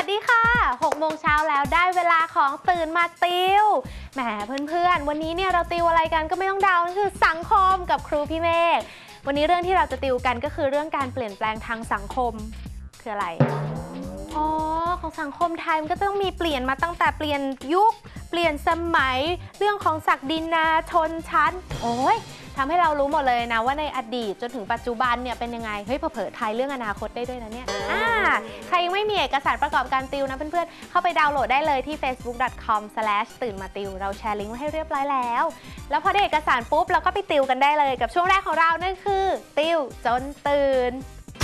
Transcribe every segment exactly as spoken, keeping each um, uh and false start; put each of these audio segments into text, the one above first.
ดีค่ะหกโมงเช้าแล้วได้เวลาของตื่นมาติวแหมเพื่อนๆวันนี้เนี่ยเราติวอะไรกันก็ไม่ต้องเดาคือสังคมกับครูพี่เมฆวันนี้เรื่องที่เราจะติวกันก็คือเรื่องการเปลี่ยนแปลงทางสังคมคืออะไรอ๋อของสังคมไทยมันก็ต้องมีเปลี่ยนมาตั้งแต่เปลี่ยนยุคเปลี่ยนสมัยเรื่องของศักดินาชนชั้นโอ้ยทำให้เรารู้หมดเลยนะว่าในอดีตจนถึงปัจจุบันเนี่ยเป็นยังไงเฮ้ยเผลอๆไทยเรื่องอนาคตได้ด้วยนะเนี่ยอ่าใครยังไม่มีเอกสารประกอบการติวนะเพื่อนๆเข้าไปดาวน์โหลดได้เลยที่ เฟซบุ๊ก ดอท คอม สแลช ตื่นมาติวเราแชร์ลิงก์ไว้ให้เรียบร้อยแล้วแล้วพอได้เอกสารปุ๊บเราก็ไปติวกันได้เลยกับช่วงแรกของเรานั่นคือติวจนตื่น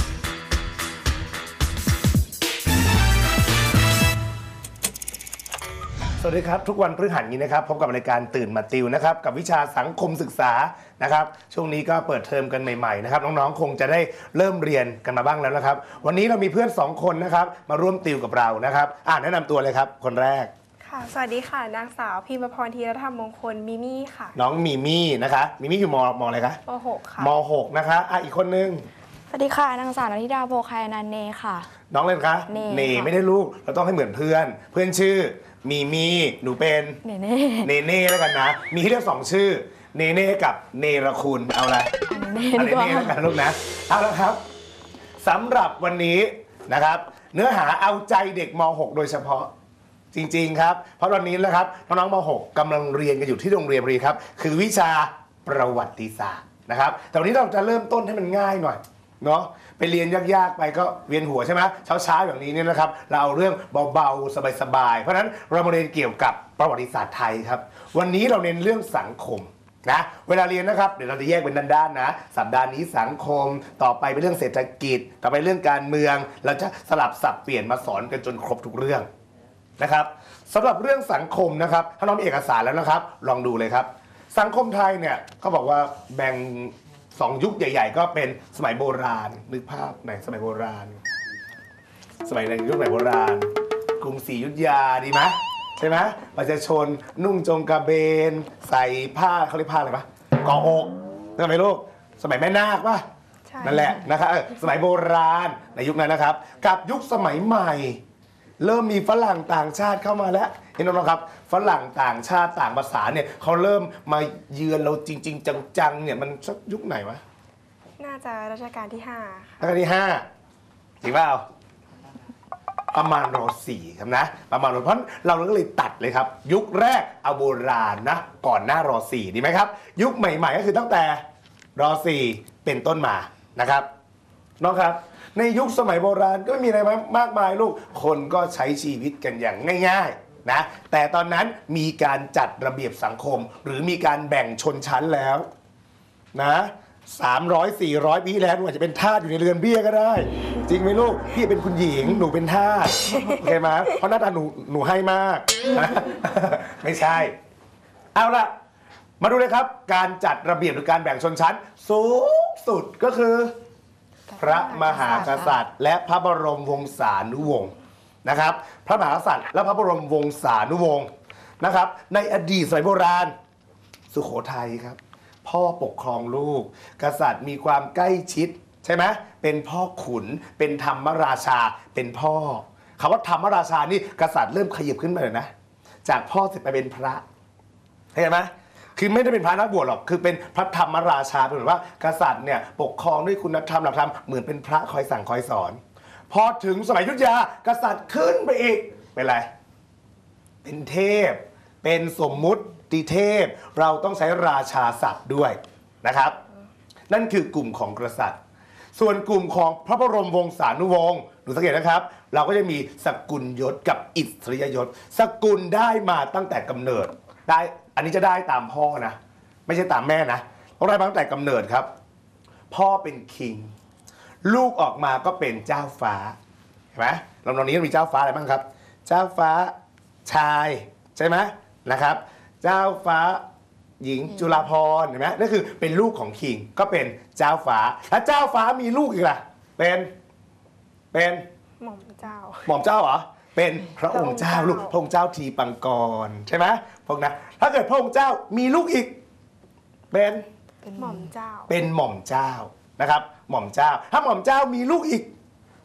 สวัสดีครับทุกวันพฤหัสนี้นะครับพบกับรายการตื่นมาติวนะครับกับวิชาสังคมศึกษานะครับช่วงนี้ก็เปิดเทอมกันใหม่ๆนะครับน้องๆคงจะได้เริ่มเรียนกันมาบ้างแล้วนะครับวันนี้เรามีเพื่อนสองคนนะครับมาร่วมติวกับเรานะครับอ่าแนะนำตัวเลยครับคนแรกค่ะสวัสดีค่ะนางสาวพิมพรธีรธรรมมงคลมิมี่ค่ะน้องมิมี่นะคะมิมี่อยู่มมอะไรคะม.หก ค่ะม.หกนะคะอ่ะอีกคนนึงสวัสดีค่ะนางสาวณธิดาโพคายนันเนค่ะน้องเล่นคะเนไม่ได้ลูกเราต้องให้เหมือนเพื่อนเพื่อนชื่อมีมีหนูเป็นเนเน่เนเน่แล้วกันนะมีให้เลือกสองชื่อเนเน่กับเนรคุณเอาละเนเน่แล้วกันลูกนะเอาละครับสำหรับวันนี้นะครับเนื้อหาเอาใจเด็กม.หก โดยเฉพาะจริงๆครับเพราะตอนนี้นะครับน้องๆม.หก กำลังเรียนกันอยู่ที่โรงเรียนรีครับคือวิชาประวัติศาสตร์นะครับแต่วันนี้เราจะเริ่มต้นให้มันง่ายหน่อยเนาะไปเรียนยากๆไปก็เวียนหัวใช่ไหมเช้าๆอย่างนี้เนี่ยนะครับเราเอาเรื่องเบาๆสบายๆเพราะฉะนั้นเรามาเรียนเกี่ยวกับประวัติศาสตร์ไทยครับวันนี้เราเน้นเรื่องสังคมนะเวลาเรียนนะครับเดี๋ยวเราจะแยกเป็นด้านๆนะสัปดาห์นี้สังคมต่อไปเป็นเรื่องเศรษฐกิจต่อไปเรื่องการเมืองเราจะสลับสับเปลี่ยนมาสอนกันจนครบทุกเรื่องนะครับสำหรับเรื่องสังคมนะครับถ้าน้องมีเอกสารแล้วนะครับลองดูเลยครับสังคมไทยเนี่ยเขาบอกว่าแบ่งสองยุคใหญ่ๆก็เป็นสมัยโบราณนึกภาพไหนสมัยโบราณสมัยในยุคสมัยโบราณกรุงศรีอยุธยาดีไหมใช่ไหมประชาชนนุ่งจงกระเบนใส่ผ้าเขาเรียกผ้าอะไรปะกออกนั่นไหมลูกสมัยแม่นาคป่ะนั่นแหละนะครับสมัยโบราณในยุคนั้นนะครับกับยุคสมัยใหม่เริ่มมีฝรั่งต่างชาติเข้ามาแล้วเห็นไหมครับฝรั่งต่างชาติต่างภาษาเนี่ยเขาเริ่มมาเยือนเราจริงๆจังๆเนี่ยมันสักยุคไหนวะน่าจะรัชกาลที่ห้ารัชกาลที่ห้าจริงเปล่าประมาณร.สี่ครับนะประมาณเพราะเราก็เลยตัดเลยครับยุคแรกเอาโบราณนะก่อนหน้าร.สี่ดีไหมครับยุคใหม่ๆก็คือตั้งแต่ร.สี่เป็นต้นมานะครับน้องครับในยุคสมัยโบราณก็ไม่มีอะไรมากมายลูกคนก็ใช้ชีวิตกันอย่างง่ายๆนะแต่ตอนนั้นมีการจัดระเบียบสังคมหรือมีการแบ่งชนชั้นแล้วนะสามร้อย สี่ร้อยปีแล้วหนูอาจจะเป็นทาสอยู่ในเรือนเบี้ยก็ได้จริงไหมลูกพี่เป็นคุณหญิงหนูเป็นทาสโอเคไหมเพราะหน้าตาหนูหนูให้มากไม่ใช่เอาล่ะมาดูเลยครับการจัดระเบียบหรือการแบ่งชนชั้นสูงสุดก็คือพระมหากษัตริย์และพระบรมวงศานุวงศ์นะครับพระมหากษัตริย์และพระบรมวงศานุวงศ์นะครับในอดีตสมัยโบราณสุโขทัยครับพ่อปกครองลูกกษัตริย์มีความใกล้ชิดใช่ไหมเป็นพ่อขุนเป็นธรรมราชาเป็นพ่อคำว่าธรรมราชานี่กษัตริย์เริ่มขยับขึ้นมาเลยนะจากพ่อเสร็จไปเป็นพระเห็นไหมคือไม่ได้เป็นพระนักบวชหรอกคือเป็นพระธรรมราชาเป็นเหมือนว่ากษัตริย์เนี่ยปกครองด้วยคุณธรรมหลักธรรมเหมือนเป็นพระคอยสั่งคอยสอนพอถึงสมัยอยุธยากษัตริย์ขึ้นไปอีกเป็นไรเป็นเทพเป็นสมมุติเทพเราต้องใช้ราชาศัพท์ด้วยนะครับนั่นคือกลุ่มของกษัตริย์ส่วนกลุ่มของพระบรมวงศานุวงศ์ดูสังเกตนะครับเราก็จะมีสกุลยศกับอิสริยยศสกุลได้มาตั้งแต่กำเนิดได้อันนี้จะได้ตามพ่อนะไม่ใช่ตามแม่นะเพราะได้มาตั้งแต่กำเนิดครับพ่อเป็นคิงลูกออกมาก็เป็นเจ้าฟ้าเห็นไหมลำดับนี้มีเจ้าฟ้าอะไรบ้างครับเจ้าฟ้าชายใช่ไหมนะครับเจ้าฟ้าหญิงจุฬาภรณ์เห็นไหมนั่นคือเป็นลูกของคิงก็เป็นเจ้าฟ้าและเจ้าฟ้ามีลูกอีกล่ะเป็นเป็นหม่อมเจ้าหม่อมเจ้าเหรอเป็นพระองค์เจ้าลูกพระองค์เจ้าทีปังกรใช่ไหมพวกนั้นถ้าเกิดพระองค์เจ้ามีลูกอีกเป็นเป็นหม่อมเจ้าเป็นหม่อมเจ้านะครับหม่อมเจ้าถ้าหม่อมเจ้ามีลูกอีก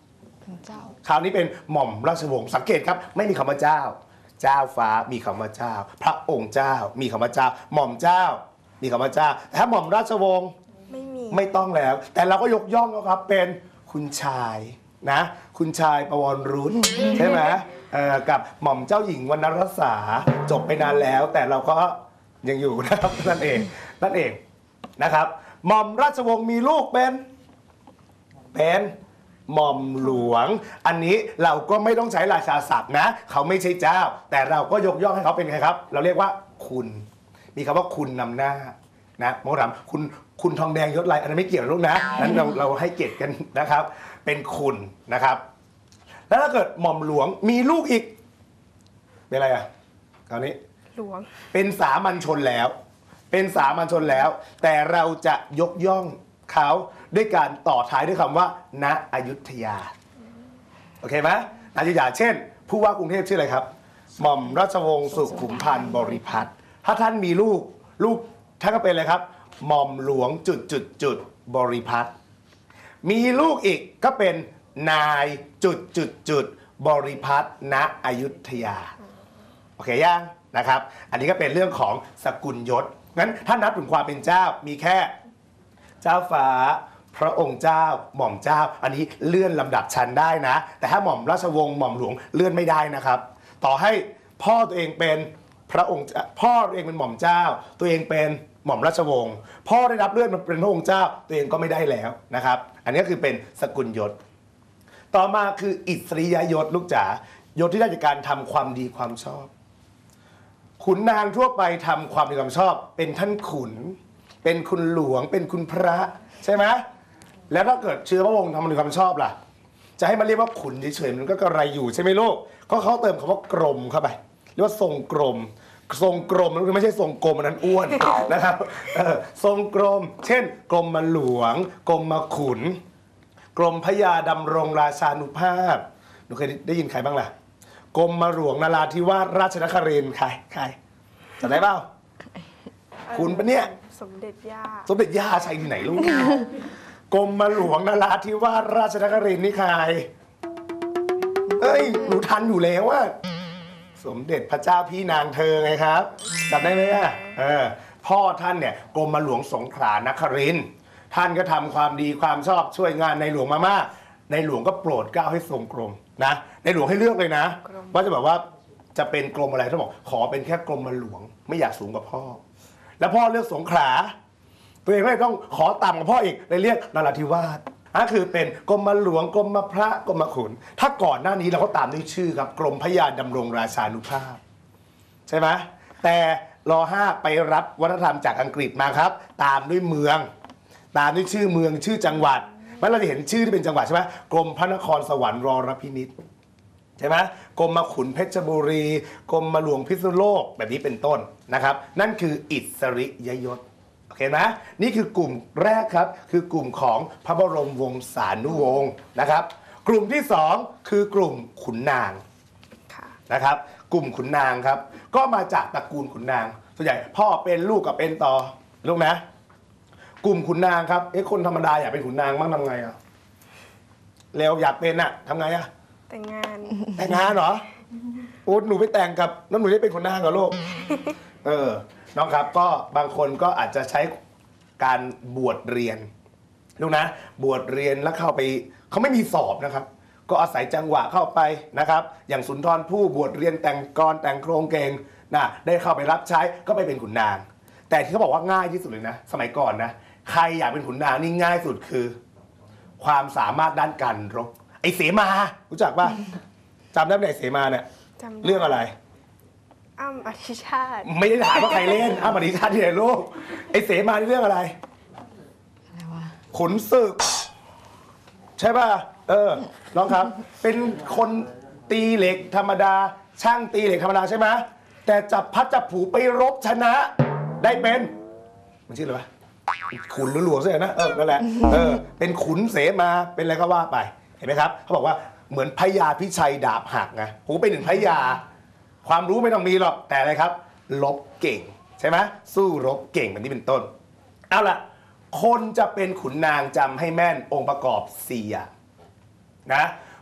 เจ้าคราวนี้เป็นหม่อมราชวงศ์สังเกตครับไม่มีคำว่าเจ้า เจ้าฟ้ามีคำว่าเจ้า พระองค์เจ้ามีคำว่าเจ้า หม่อมเจ้า มีคำว่าเจ้าแต่ถ้าหม่อมราชวงศ์ไม่มีไม่ต้องแล้ว แต่เราก็ยกย่องเขาครับเป็นคุณชายนะคุณชายประวรรุตใช่ไหมเอ่อกับหม่อมเจ้าหญิงวรรณรสาจบไปนานแล้ว แต่เราก็ยังอยู่นะครับนั่นเองนั่นเองนะครับหม่อมราชวงศ์มีลูกเป็นเป็นหม่อมหลวง อันนี้เราก็ไม่ต้องใช้ราชาศัพท์นะเขาไม่ใช่เจ้า แต่เราก็ยกย่องให้เขาเป็นไงครับ เราเรียกว่าคุณ มีคำว่าคุณนำหน้านะมองถามคุณคุณทองแดงยศไรอันนั้นไม่เกี่ยวกับลูกนะนั้นเราเราให้เกียรติกันนะครับ เป็นคุณนะครับ แล้วถ้าเกิดหม่อมหลวงมีลูกอีกเป็นอะไรอ่ะคราวนี้หลวงเป็นสามัญชนแล้ว เป็นสามัญชนแล้ว แต่เราจะยกย่องเขาด้วยการต่อท้ายด้วยคำว่า ณ อยุธยา โอเคไหมณ อยุธยา เช่น ผู้ว่ากรุงเทพชื่ออะไรครับ หม่อมราชวงศ์สุขุมพันธ์บริพัตร ถ้าท่านมีลูก ลูกท่านก็เป็นอะไรครับ หม่อมหลวงจุดจุดจุดบริพัตร มีลูกอีกก็เป็นนายจุดจุดจุดบริพัตร ณ อยุธยา โอเคยังนะครับ อันนี้ก็เป็นเรื่องของสกุลยศ งั้นถ้านับถึงความเป็นเจ้ามีแค่เจ้าฟ้าพระองค์เจ้าหม่อมเจ้า อันนี้เลื่อนลำดับชั้นได้นะ แต่ถ้าหม่อมราชวงศ์หม่อมหลวงเลื่อนไม่ได้นะครับ ต่อให้พ่อตัวเองเป็นพระองค์พ่อตัวเองเป็นหม่อมเจ้า ตัวเองเป็นหม่อมราชวงศ์พ่อได้รับเลื่อนมาเป็นพระองค์เจ้า ตัวเองก็ไม่ได้แล้วนะครับ อันนี้ก็คือเป็นสกุลยศ ต่อมาคืออิสริยยศลูกจ๋ายศที่ได้จากการทำความดีความชอบ ขุนนางทั่วไปทำความดีความชอบ เป็นท่านขุน เป็นคุณหลวงเป็นคุณพระใช่ไหมแล้วถ้าเกิดเชื้อพระวงศ์ทำความดีความชอบล่ะ จะให้มันเรียกว่าขุนเฉยๆมันก็กระไรอยู่ใช่ไหมลูกก็เขาเติมคำว่ากรมเข้าไปเรียกว่าทรงกรมทรงกรมมันไม่ใช่ทรงกรมอันนั้นอ้วนนะครับเออทรงกรมเช่นกรมมาหลวงกรมมาขุนกรมพระยาดำรงราชานุภาพหนูเคยได้ยินใครบ้างล่ะกรมมาหลวงนราธิวาสราชนครินทร์ใครใครจำได้เปล่าคุณปะเนี่ยสมเด็จย่าสมเด็จย่าใช่ที่ไหนลูกกรมมาหลวงนราธิวาสราชนครินทร์นี่ใครเอ้ยหนูทันอยู่แล้วว่าสมเด็จพระเจ้าพี่นางเธอไงครับจำได้ไหมอ่ะเออพ่อท่านเนี่ยกรมมาหลวงสงขลานครินทร์ท่านก็ทำความดีความชอบช่วยงานในหลวงมามากในหลวงก็โปรดเกล้าให้ทรงกรมนะในหลวงให้เลือกเลยนะว่าจะแบบว่าจะเป็นกรมอะไรท่านบอกขอเป็นแค่กรมมาหลวงไม่อยากสูงกว่าพ่อแล้วพ่อเลือกสงขลาตัวเองก็เลยต้องขอต่ำกับพ่ออีกเลยเรียกนราธิวาสนั่นคือเป็นกรมมาหลวงกรมมาพระกรมมาขุนถ้าก่อนหน้านี้เราก็ตามด้วยชื่อครับกรมพระยาดำรงราชานุภาพใช่ไหมแต่รอห้าไปรับวัฒนธรรมจากอังกฤษมาครับตามด้วยเมืองตามด้วยชื่อเมืองชื่อจังหวัดมันเราจะเห็นชื่อที่เป็นจังหวัดใช่ไหมกรมพระนครสวรรค์รรพินิจใช่ไหมกรมมาขุนเพชรบุรีกรมมาหลวงพิษณุโลกแบบนี้เป็นต้นนะครับนั่นคืออิสริยยศโอเคไหมนี่คือกลุ่มแรกครับคือกลุ่มของพระบรมวงศานุวงศ์นะครับกลุ่มที่สองคือกลุ่มขุนนางค่ะนะครับกลุ่มขุนนางครับก็มาจากตระกูลขุนนางส่วนใหญ่พ่อเป็นลูกกับเป็นต่อลูกนะกลุ่มขุนนางครับเอ๊ะคนธรรมดาอยากเป็นขุนนางบ้างทำไงอ่ะเร็วอยากเป็นอ่ะทำไงอ่ะแต่งงานแต่งงานเหรอโอ้หนูไปแต่งกับแล้วหนูได้เป็นขุนนางเหรอลูกเออน้องครับก็บางคนก็อาจจะใช้การบวชเรียนลูกนะบวชเรียนแล้วเข้าไปเขาไม่มีสอบนะครับก็อาศัยจังหวะเข้าไปนะครับอย่างสุนทรภู่บวชเรียนแต่งกรแต่งโครงเก่งนะได้เข้าไปรับใช้ก็ไปเป็นขุนนางแต่ที่เขาบอกว่าง่ายที่สุดเลยนะสมัยก่อนนะใครอยากเป็นขุนนางนี่ง่ายสุดคือความสามารถด้านการรบไอ้เสมารู้จักป่ะจำได้ไหมไอ้เสมาเนี่ยจำด้เรื่องอะไรอ้ำอธิชาติไม่ได้ถามว่าใครเล่นอ้าวปฏิชาติที่ไหนลูกไอ้เสมานี่เรื่องอะไรอะไรวะขุนศึกใช่ป่ะเออน้องครับเป็นคนตีเหล็กธรรมดาช่างตีเหล็กธรรมดาใช่ไหมแต่จับพัดจับผูไปรบชนะได้เป็นมันชื่ออะไรวะขุนหรือหลวงใช่ไหมนะเออนั่นแหละเออเป็นขุนเสมาเป็นอะไรก็ว่าไปเห็นไหมครับเขาบอกว่าเหมือนพญาพิชัยดาบหักไงผมเป็นหนึ่งพญาความรู้ไม่ต้องมีหรอกแต่อะไรครับลบเก่งใช่ไหมสู้รบเก่งแบบนี้เป็นต้นเอาล่ะคนจะเป็นขุนนางจำให้แม่นองค์ประกอบสี่อย่างนะ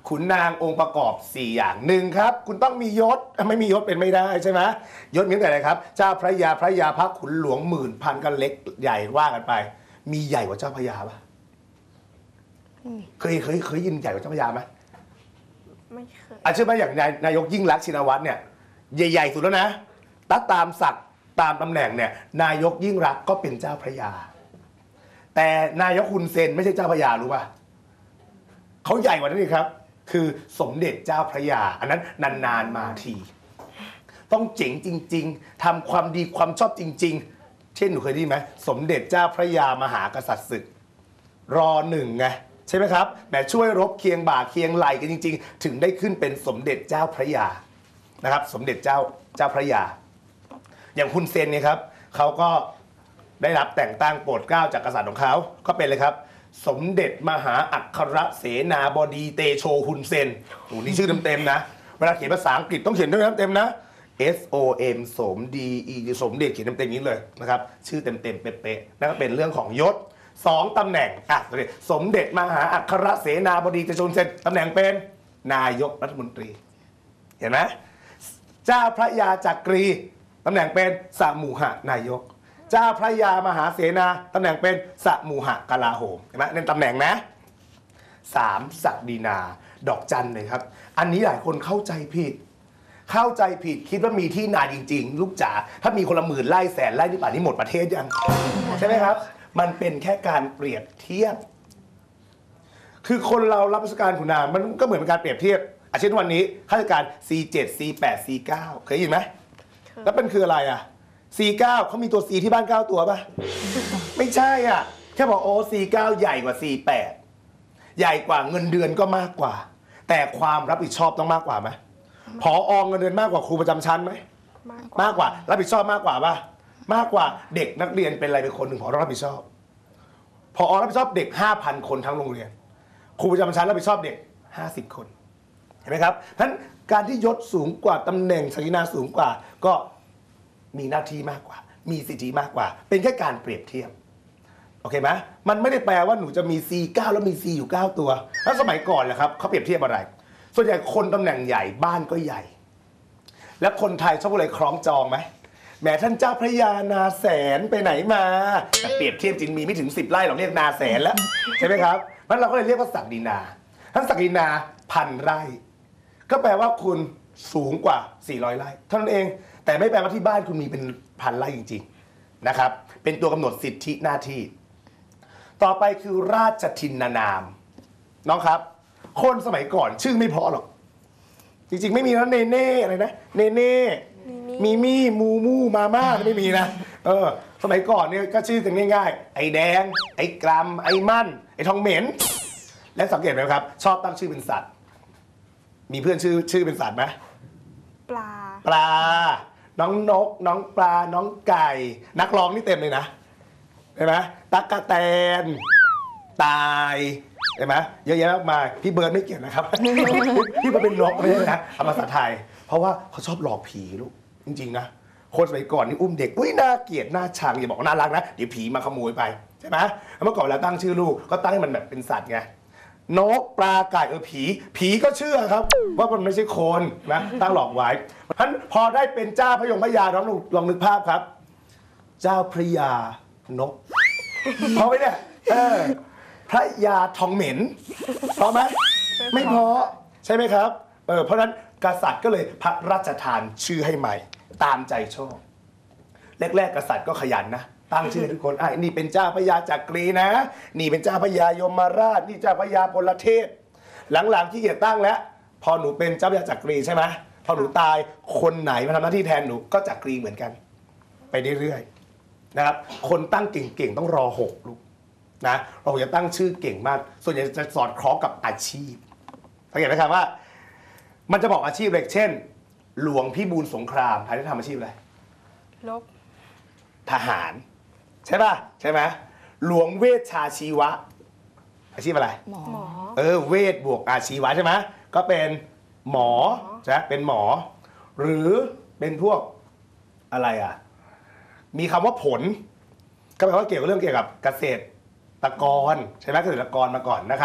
ขุนนางองค์ประกอบสี่อย่างหนึ่งครับคุณต้องมียศไม่มียศเป็นไม่ได้ใช่ไหมยศมีตั้งแต่อะไรครับเจ้าพระยาพระยาพระขุนหลวงหมื่นพันกันเล็กใหญ่ว่ากันไป มีใหญ่กว่าเจ้าพระยาปะเคยเคยเคยยินใหญ่กว่าเจ้าพระยาไหมไม่เคยอาเชื่อไหมอย่างนายนายกยิ่งรักษณ์ชินวัตรเนี่ยใหญ่ๆสุดแล้วนะตัดตามศักดิ์ตามตำแหน่งเนี่ยนายกยิ่งรักษณ์ก็เป็นเจ้าพระยาแต่นายกฮุนเซนไม่ใช่เจ้าพระยารู้ป่ะเขาใหญ่กว่านั้นอีกครับคือสมเด็จเจ้าพระยาอันนั้นนานๆมาที ต้องเจ๋งจริงๆทำความดีความชอบจริงๆเช่นหนูเคยได้ยินไหมสมเด็จเจ้าพระยามหากษัตริย์ศึกรอหนึ่งไงใช่ไหมครับแหมช่วยรบเคียงบ่าเคียงไหลกันจริงๆถึงได้ขึ้นเป็นสมเด็จเจ้าพระยานะครับสมเด็จเจ้าเจ้าพระยาอย่างฮุนเซนเนี่ยครับเขาก็ได้รับแต่งตั้งโปรดเกล้าจากกษัตริย์ของเขาก็เป็นเลยครับสมเด็จมหาอัครเสนาบดีเตโชฮุนเซนโอ้นี่ชื่อเต็มๆนะเวลาเขียนภาษาอังกฤษต้องเขียนด้วยเต็มๆนะ S O M สมดีอีสมเด็จเขียนเต็มๆนี้เลยนะครับชื่อเต็มๆเป๊ะๆนั่นก็เป็นเรื่องของยศสองตำแหน่งอ่ะสมเด็จมหาอัครเสนาบดีเตโชฮุนเซนตำแหน่งเป็นนายกรัฐมนตรีเห็นไหมเจ้าพระยาจักรีตำแหน่งเป็นสมุหนายกเจ้าพระยามหาเสนาตำแหน่งเป็นสมุหกลาโหมเห็นไหมในตำแหน่งนะสามศักดินาดอกจันเลยครับอันนี้หลายคนเข้าใจผิดเข้าใจผิดคิดว่ามีที่นาจริงๆลูกจ๋าถ้ามีคนละหมื่นไร่แสนไร่นี่ป่านนี้หมดประเทศยังใช่ไหมครับมันเป็นแค่การเปรียบเทียบคือคนเรารับราชการขุนนางมันก็เหมือนเป็นการเปรียบเทียบอาเช่นวันนี้ข้าราชการ ซี เจ็ด ซี แปด ซี เก้า เคยยินไหมแล้วเป็นคืออะไรอ่ะ ซี เก้า เขามีตัว C ที่บ้านเก้าตัวป่ะ ไม่ใช่อ่ะแค่บอกโอ้ ซี เก้า ใหญ่กว่า ซี แปด ใหญ่กว่าเงินเดือนก็มากกว่าแต่ความรับผิดชอบต้องมากกว่าไหมผอเงินเดือนมากกว่าครูประจำชั้นไหมมากมากกว่ารับผิดชอบมากกว่าป่ะมากกว่าเด็กนักเรียนเป็นอะไรเป็นคนหนึ่งผอรับผิดชอบผอรับผิดชอบเด็ก ห้าพัน คนทั้งโรงเรียนครูประจำชั้นรับผิดชอบเด็กห้าสิบคนเห็นไหมครับฉะนั้นการที่ยศสูงกว่าตำแหน่งศักดินาสูงกว่าก็มีหน้าที่มากกว่ามีสิทธิมากกว่าเป็นแค่การเปรียบเทียบโอเคไหมมันไม่ได้แปลว่าหนูจะมี ซี เก้า แล้วมี C อยู่เก้าตัวแล้วสมัยก่อนแหละครับเขาเปรียบเทียบอะไรส่วนใหญ่คนตำแหน่งใหญ่บ้านก็ใหญ่แล้วคนไทยชอบอะไรคล้องจองไหมแหมท่านเจ้าพระยานาแสนไปไหนมาแต่เปรียบเทียบจริงมีไม่ถึงสิบไร่เราเรียกนาแสนแล้วใช่ไหมครับมันเราก็เลยเรียกว่าศักดินาท่านศักดินาพันไร่ก็แปลว่าคุณสูงกว่าสี่ร้อยไร่เท่านั้นเองแต่ไม่แปลว่าที่บ้านคุณมีเป็นพันไร่จริงๆนะครับเป็นตัวกำหนดสิทธิหน้าที่ต่อไปคือราชทินนามน้องครับคนสมัยก่อนชื่อไม่เพราะหรอกจริงๆไม่มีนะเนเน่อะไรนะเนเน่มีมี่มูมูมาม่าไม่มีนะเออสมัยก่อนเนี่ยก็ชื่อกันง่ายๆไอ้แดงไอ้กรัมไอ้มั่นไอ้ทองเหม็นและสังเกตไหมครับชอบตั้งชื่อเป็นสัตว์มีเพื่อนชื่อชื่อเป็นสัตว์ไหมปลาปลาน้องนกน้องปลาน้องไก่นักร้องนี่เต็มเลยนะเห็นไหมตั๊กแตนตายเห็นไหมเยอะแยะมากมายพี่เบิร์ดไม่เกี่ยวนะครับ พี่มาเป็นนกไม่ใช่นะเอาภาษาไทยเพราะว่าเขาชอบหลอกผีลูกจริงๆนะคนสมัยก่อนนี่อุ้มเด็กอุ้ยน่าเกลียดน่าชังอย่าบอกน่ารักนะเดี๋ยวผีมาขโมยไปใช่ไหมเมื่อก่อนเวลาตั้งชื่อลูกก็ตั้งให้มันแบบเป็นสัตว์ไงนกปลาไก่เออผีผีก็เชื่อครับว่ามันไม่ใช่คนนะตั้งหลอกไว้เพราะฉะนั้นพอได้เป็นเจ้าพระยงพระยาลองลองนึกภาพครับเจ้าพระยานกพอไหมเนี่ยเออพระยาทองเหม็นพอไหมไม่พอใช่ไหมครับเออเพราะฉะนั้นกษัตริย์ก็เลยพระราชทานชื่อให้ใหม่ตามใจชอบแรกๆกษัตริย์ก็ขยันนะตั้งชื่อทุกคนไอ้นี่เป็นเจ้าพระยาจักรีนะนี่เป็นเจ้าพระยายมราชนี่เจ้าพระยาพลเทพหลังๆที่เกียรติตั้งแล้วพอหนูเป็นเจ้าพระยาจักรีใช่ไหมพอหนูตายคนไหนมาทำหน้าที่แทนหนูก็จักรีเหมือนกันไปเรื่อยๆนะครับคนตั้งเก่งๆต้องรอหกลูกนะเราจะตั้งชื่อเก่งมากส่วนใหญ่จะสอดคล้องกับอาชีพสังเกตไหมครับว่ามันจะบอกอาชีพเลยเช่นหลวงพิบูลสงครามใครได้ทำอาชีพอะไรลบทหารใช่ป่ะใช่ไหมหลวงเวชชาชีวะอาชีพอะไรหมอเออเวทบวกอาชีวะใช่ไหมก็เป็นหมอใช่เป็นหมอหรือเป็นพวกอะไรอ่ะมีคำว่าผลก็แปลว่าเกี่ยวกับเรื่องเกี่ยวกับเกษตรกรใช่ไหมเกษตรกรมาก่อนนะครับ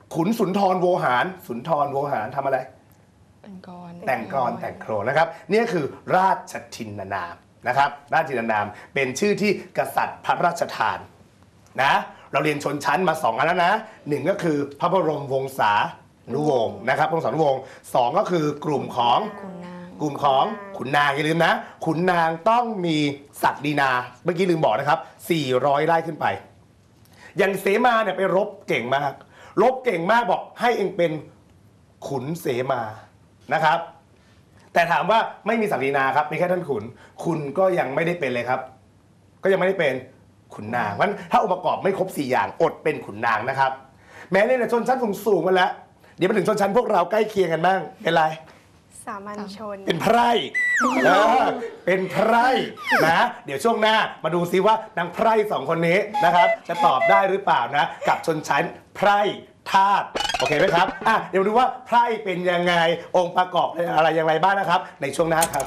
ขุนสุนทรโวหาร สุนทรโวหารทำอะไรแต่งกรแต่งกรแต่งโครนนะครับนี่คือราชทินนามนะครับราชทินนามเป็นชื่อที่กษัตริย์พระราชทานนะเราเรียนชนชั้นมาสองอันแล้วนะหนึ่งก็คือพระบรมวงศานุวงศ์นะครับวงศานุวงศ์สองก็คือกลุ่มของคุณนางกลุ่มของขุนนางอย่าลืมนะขุนนางต้องมีศักดินาเมื่อกี้ลืมบอกนะครับสี่ร้อยไร่ขึ้นไปอย่างเสมาเนี่ยไปรบเก่งมากรบเก่งมากบอกให้เองเป็นขุนเสมานะครับแต่ถามว่าไม่มีศักดินาครับมีแค่ท่านขุนคุณก็ยังไม่ได้เป็นเลยครับก็ยังไม่ได้เป็นขุนนางเพราะฉะนั้นถ้าองค์ประกอบไม่ครบสี่อย่างอดเป็นขุนนางนะครับแม้ในชนชั้นสูงๆมาแล้วเดี๋ยวมาถึงชนชั้นพวกเราใกล้เคียงกันบ้างเป็นไรสามัญชนเป็นไพร่เออเป็นไพร่นะเดี๋ยวช่วงหน้ามาดูซิว่านางไพร่สองคนนี้นะครับจะตอบได้หรือเปล่านะกับชนชั้นไพร่ทาสโอเคไหมครับอ่ะเดี๋ยวดูว่าไพร่เป็นยังไงองค์ประกอบอะไรอย่างไรบ้างนะครับในช่วงหน้าครับ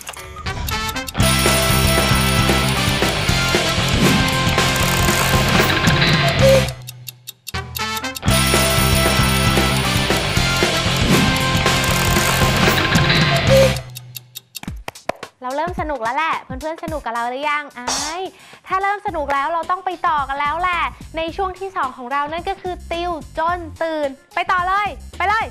เราเริ่มสนุกแล้วแหละเพื่อนๆสนุกกับเราหรือยังไอ้ถ้าเริ่มสนุกแล้วเราต้องไปต่อกันแล้วแหละในช่วงที่สองของเรานั่นก็คือติวจนตื่นไปต่อเลยไปเลย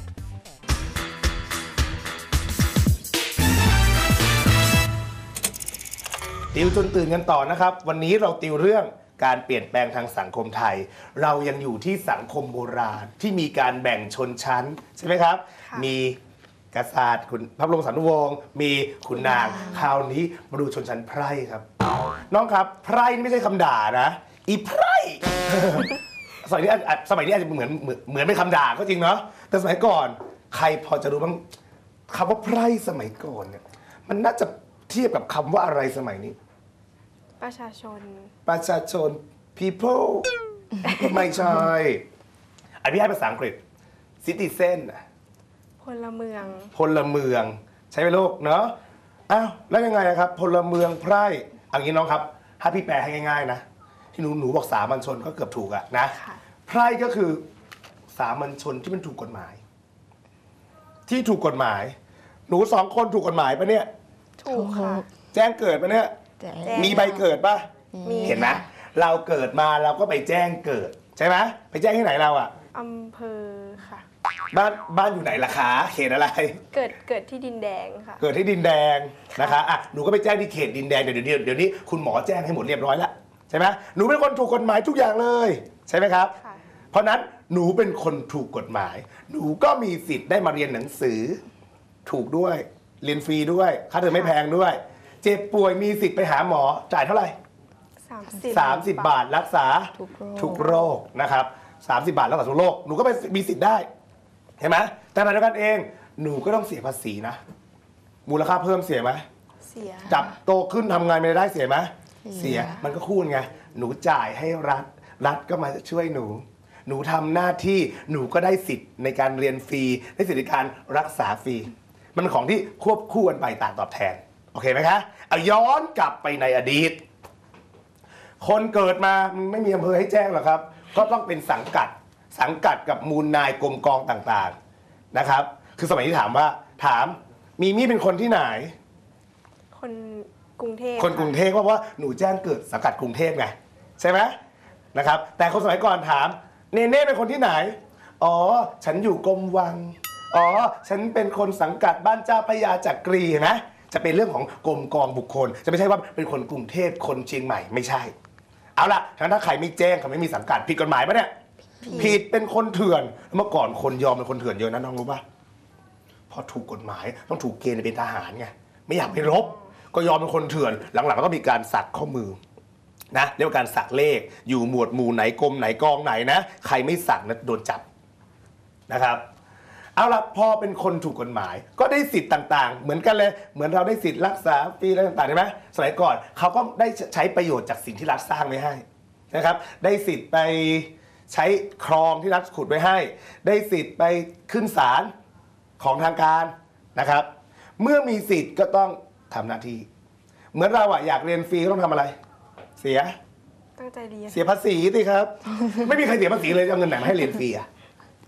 ติวจนตื่นกันต่อนะครับวันนี้เราติวเรื่องการเปลี่ยนแปลงทางสังคมไทยเรายังอยู่ที่สังคมโบราณที่มีการแบ่งชนชั้นใช่ไหมครับมีกษัตริย์ขุนพระบรมสานุวงศ์มีขุนนางคราวนี้มาดูชนชั้นไพร่ครับน้องครับไพร่นี่ไม่ใช่คำด่านะอีไพร่ สมัยนี้อาจสมัยนี้อาจจะเหมือนเหมือนเหมือนเป็นคำด่าก็จริงเนาะแต่สมัยก่อนใครพอจะรู้บ้างคำว่าไพร่สมัยก่อนเนี่ยมันน่าจะเทียบกับคำว่าอะไรสมัยนี้ประชาชนประชาชน people ไม่ใช่อันนี้ให้ภาษาอังกฤษ citizen พลเมืองพลเมืองใช่ไหมลูกเนาะอ้าวแล้วยังไงครับพลเมืองไพร่เอางี้น้องครับถ้าพี่แปลให้ง่ายๆนะที่หนูหนูบอกสามัญชนก็เกือบถูกอะนะไพร่ก็คือสามัญชนที่มันถูกกฎหมาย ที่ถูกกฎหมายหนูสองคนถูกกฎหมายปะเนี่ยถูกค่ะแจ้งเกิดปะเนี่ยแจ้งมีใบเกิดปะมีเห็นไหมเราเกิดมาเราก็ไปแจ้งเกิดใช่ไหมไปแจ้งที่ไหนเราอะอำเภอค่ะบ้านบ้านอยู่ไหนล่ะคะเขตอะไรเกิดเกิดที่ดินแดงค่ะเกิดที่ดินแดงนะคะอ่ะหนูก็ไปแจ้งที่เขตดินแดงเดี๋ยวเดี๋ยวเดี๋ยวนี้คุณหมอแจ้งให้หมดเรียบร้อยแล้วใช่ไหมหนูเป็นคนถูกกฎหมายทุกอย่างเลยใช่ไหมครับค่ะเพราะนั้นหนูเป็นคนถูกกฎหมาย หนูก็มีสิทธิ์ได้มาเรียนหนังสือถูกด้วยเรียนฟรีด้วยค่าเทอมไม่แพงด้วย เจ็บป่วยมีสิทธิ์ไปหาหมอจ่ายเท่าไหร่สามสิบสามสิบบาทรักษาทุกโรคทุกโรคนะครับสามสิบบาทรักษาทุกโรคหนูก็ไปมีสิทธิ์ได้เห็นไหมแต่ขณะเดียวกันเองหนูก็ต้องเสียภาษีนะมูลค่าเพิ่มเสียไหมเสียจับโตขึ้นทำงานไม่ได้เสียไหมเสียมันก็คู่ไงหนูจ่ายให้รัฐรัฐก็มาช่วยหนู หนูทำหน้าที่หนูก็ได้สิทธิ์ในการเรียนฟรีได้สิทธิในการรักษาฟรีมันเป็นของที่ควบคู่กันไปต่างตอบแทนโอเคไหมคะเอาย้อนกลับไปในอดีต คนเกิดมาไม่มีอำเภอให้แจ้งหรอกครับก็ต้องเป็นสังกัดสังกัดกับมูลนายกรมกองต่างๆนะครับคือสมัยที่ถามว่าถามมีมี่เป็นคนที่ไหนคนกรุงเทพคนกรุงเทพเพราะว่าหนูแจ้งเกิดสังกัดกรุงเทพไงใช่ไหมนะครับแต่คนสมัยก่อนถามเนเน่เป็นคนที่ไหนอ๋อฉันอยู่กรมวังอ๋อฉันเป็นคนสังกัดบ้านเจ้าพระยาจักรีเห็นไหมจะเป็นเรื่องของกรมกองบุคคลจะไม่ใช่ว่าเป็นคนกรุงเทพคนเชียงใหม่ไม่ใช่เอาล่ะถ้าใครไม่แจ้งเขาไม่มีสังกัดผิดกฎหมายปะเนี่ยผิดเป็นคนเถื่อนเมื่อก่อนคนยอมเป็นคนเถื่อนเยอะนะน้องรู้ปะพอถูกกฎหมายต้องถูกเกณฑ์เป็นทหารไงไม่อยากไปรบก็ยอมเป็นคนเถื่อนหลังๆก็มีการสักข้อมือนะเรียกว่าการสักเลขอยู่หมวดหมู่ไหนกรมไหนกองไหนนะใครไม่สักนะโดนจับนะครับเอาล่ะพอเป็นคนถูกกฎหมายก็ได้สิทธิ์ต่างๆเหมือนกันเลยเหมือนเราได้สิทธิ์รักษาฟรีอะไรต่างๆใช่ไหมสมัยก่อนเขาก็ได้ใช้ประโยชน์จากสิ่งที่รัฐสร้างไว้ให้นะครับได้สิทธิ์ไปใช้คลองที่รัฐขุดไว้ให้ได้สิทธิ์ไปขึ้นศาลของทางการนะครับเมื่อมีสิทธิ์ก็ต้องทำหน้าที่เหมือนเราอะอยากเรียนฟรีต้องทำอะไรเสียตั้งใจเรียนเสียภาษีสิครับ ไม่มีใครเสียภาษีเลยเอาเงินไหนมาให้เรียนฟรีอะ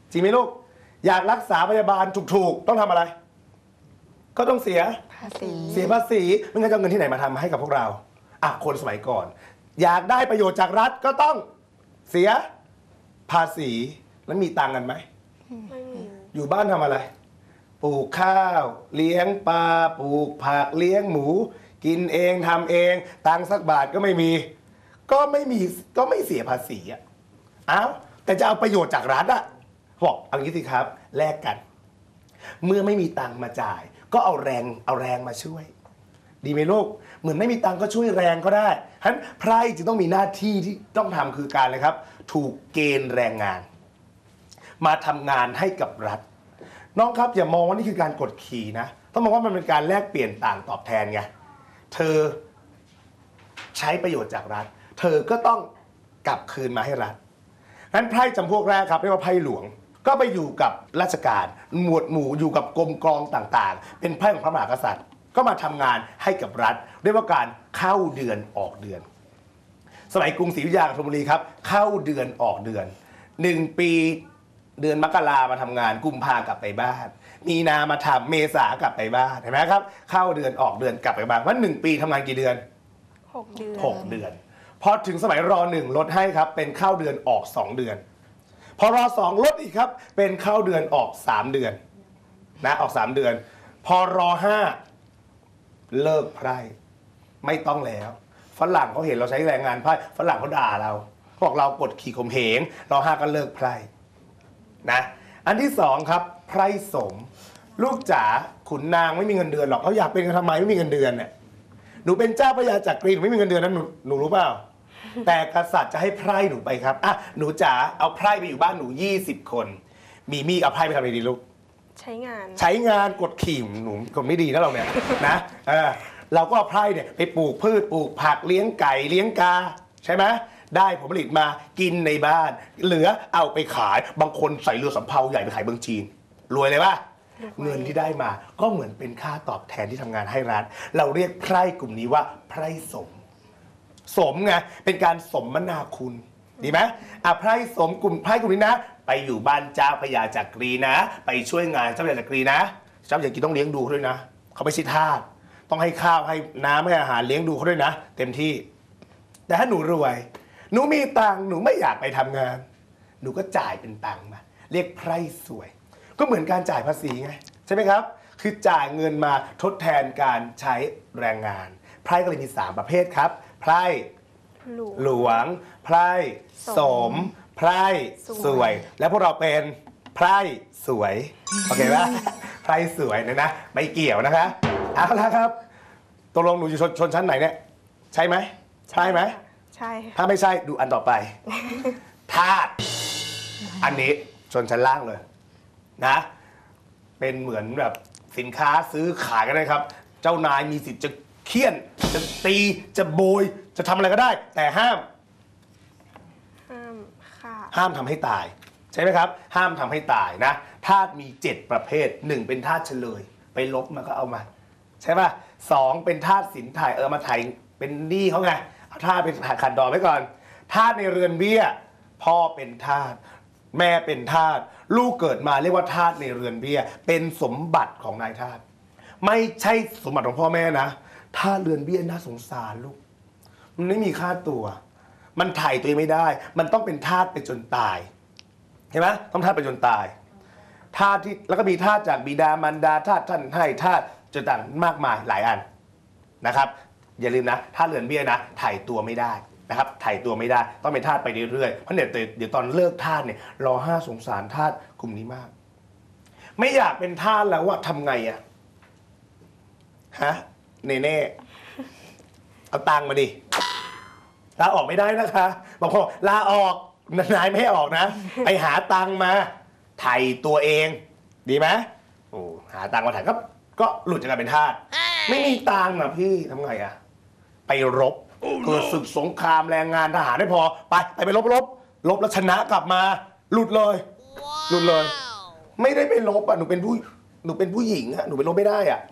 จริงไหมลูกอยากรักษาพยาบาลถูกๆต้องทำอะไร ก็ต้องเสียภาษีเสียภาษีไม่งั้นจะเอาเงินที่ไหนมาทำให้กับพวกเราอ่ะคนสมัยก่อน อยากได้ประโยชน์จากรัฐก็ต้องเสียภาษีแล้วมีตังค์กันไหมไม่มีอยู่บ้านทำอะไร ปลูกข้าว เลี้ยงปลาปลูกผักเลี้ยงหมู กินเองทำเองตังค์สักบาทก็ไม่มี ก็ไม่มีก็ไม่เสียภาษีอ่ะอ้าวแต่จะเอาประโยชน์จากรัฐอ่ะบอกเอางี้สิครับแลกกัน เมื่อไม่มีตังค์มาจ่าย ก็เอาแรงเอาแรงมาช่วย ดีไหมลูกเหมือนไม่มีตังค์ก็ช่วยแรงก็ได้ฉะนั้นไพร่จึงต้องมีหน้าที่ที่ต้องทำคือการเลยครับ ถูกเกณฑ์แรงงาน มาทำงานให้กับรัฐ น้องครับอย่ามองว่านี่คือการกดขี่นะต้องมองว่ามันเป็นการแลกเปลี่ยนต่างตอบแทนไงเธอใช้ประโยชน์จากรัฐ เธอก็ต้องกลับคืนมาให้รัฐงั้นไพร่จำพวกแรกครับเรียกว่าไพร่หลวงก็ไปอยู่กับราชการหมวดหมู่อยู่กับกรมกองต่างๆ เป็นไพร่ของพระมหากษัตริย์ ก็มาทำงานให้กับรัฐเรียกว่าการเข้าเดือนออกเดือน สมัยกรุงศรีอยุธยากับธนบุรีครับเข้าเดือนออกเดือนหนึ่งปีเดือนมกรามาทำงานกุมภากลับไปบ้านมีนามาทำเมษากลับไปบ้านเห็นไหมครับเข้าเดือนออกเดือนกลับไปบ้านว่าหนึ่งปีทำงานกี่เดือนหกเดือนหกเดือนพอถึงสมัยรอหนึ่งลดให้ครับเป็นเข้าเดือนออกสองเดือนพอรอสองลดอีกครับเป็นเข้าเดือนออกสามเดือนนะออกสามเดือน พอรอห้าเลิกไพร่ไม่ต้องแล้วฝรั่งเขาเห็นเราใช้แรงงานไพร่ฝรั่งเขาด่าเราบอกเรากดขี่ข่มเหงรอห้าก็เลิกไพร่นะอันที่สองครับไพร่สมลูกจ๋าขุนนางไม่มีเงินเดือนหรอกเขาอยากเป็นกันทำไมไม่มีเงินเดือนเนี่ยหนูเป็นเจ้าพระยาจักรีหนูไม่มีเงินเดือนนั้นหนูหนูรู้เปล่าแต่กษัตริย์จะให้ไพร่หนูไปครับอ่ะหนูจ๋าเอาไพร่ไปอยู่บ้านหนูยี่สิบคนมีมีเอาไพร่ไปทำอะไรดีลูกใช้งานใช้งานกดขี่หนูคนไม่ดีนะเราเนี่ยนะเออเราก็เอาไพร่เนี่ยไปปลูกพืชปลูกผักเลี้ยงไก่เลี้ยงกาใช่ไหมได้ผลผลิตมากินในบ้าน เหลือเอาไปขายบางคนใส่เรือสำเภาใหญ่ไปขายเมืองจีนรวยเลยป่ะเงินที่ได้มาก็เหมือนเป็นค่าตอบแทนที่ทำงานให้รัฐเราเรียกไพร่กลุ่มนี้ว่าไพร่สมสมไงเป็นการสมนาคุณดีไหมอ่ะไพร่สมกลุ่มไพร่กลุ่มนี้นะไปอยู่บ้านเจ้าพระยาจักรีนะไปช่วยงานเจ้าพระยาจักรีนะเจ้าพระยาจักรีต้องเลี้ยงดูเขาด้วยนะเขาไม่ใช่ทาสต้องให้ข้าวให้น้ำให้อาหารเลี้ยงดูเขาด้วยนะเต็มที่แต่ถ้าหนูรวยหนูมีตังค์หนูไม่อยากไปทำงานหนูก็จ่ายเป็นตังค์มาเรียกไพร่สวยก็เหมือนการจ่ายภาษีไงใช่ไหมครับคือจ่ายเงินมาทดแทนการใช้แรงงานไพร่ก็เลยมีสามประเภทครับไพร่หลวงหลวงไพร่สมไพร่สวย แล้วพวกเราเป็นไพร่สวยโอเคป่ะไพร่สวยนะนะไม่เกี่ยวนะคะเอาละครับตกลงหนูอยู่ชนชนชั้นไหนเนี่ยใช่ไหมใช่ไหมใช่ค่ะถ้าไม่ใช่ดูอันต่อไป ทาสอันนี้ชนชั้นล่างเลยนะ เป็นเหมือนแบบสินค้าซื้อขายกันเลยครับ เจ้านายมีสิทธิ์จะเคี่ยน จะตีจะโบย จะทำอะไรก็ได้ แต่ห้ามห้ามค่ะห้ามทำให้ตาย ใช่ไหมครับ ห้ามทำให้ตายนะทาสมีเจ็ดประเภทหนึ่งเป็นทาสเฉลย ไปลบมาก็เอามา ใช่ป่ะสองเป็นทาสสินถ่ายเออมาถ่ายเป็นหนี้เขาไงเอาทาสเป็นขัดดอกไว้ก่อนทาสในเรือนเบี้ย พ่อเป็นทาสแม่เป็นทาสลูกเกิดมาเรียกว่าทาสในเรือนเบี้ย เป็นสมบัติของนายทาสไม่ใช่สมบัติของพ่อแม่นะทาสเรือนเบี้ยน่าสงสารลูกมันไม่มีค่าตัว มันถ่ายตัวเองไม่ได้ มันต้องเป็นทาสไปจนตายเห็นไหมต้องทาสไปจนตายทาสที่แล้วก็มีทาสจากบิดามารดาทาสท่านให้ทาสจนต่างมากมายหลายอันนะครับอย่าลืมนะทาสเรือนเบี้ยนะถ่ายตัวไม่ได้นะครับถ่ายตัวไม่ได้ต้องเป็นทาสไปเรื่อยๆเพราะเดี๋ยวเดี๋ยวตอนเลิกทาสเนี่ยรอห้าสงสารทาสกลุ่มนี้มาก ไม่อยากเป็นทาสแล้วว่าทำไงอะฮะเน่เน่เอาตังค์มาดิลาออกไม่ได้นะคะบอกพ่อลาออกนายไม่ให้ออกนะไปหาตังค์มาไถ่ตัวเองดีไหมโอ้หาตังค์มาไถ่ก็ก็หลุดจากการเป็นทาสไม่มีตังค์นะพี่ทำไงอะไปรบเกิดศึกสงครามแรงงานทหารได้พอไปไปไปรบรบรบแล้วชนะกลับมาหลุดเลยหลุดเลย ไม่ได้ไปรบอ่ะหนูเป็นผู้หนูเป็นผู้หญิงอ่ะหนูไปรบไม่ได้อ่ะ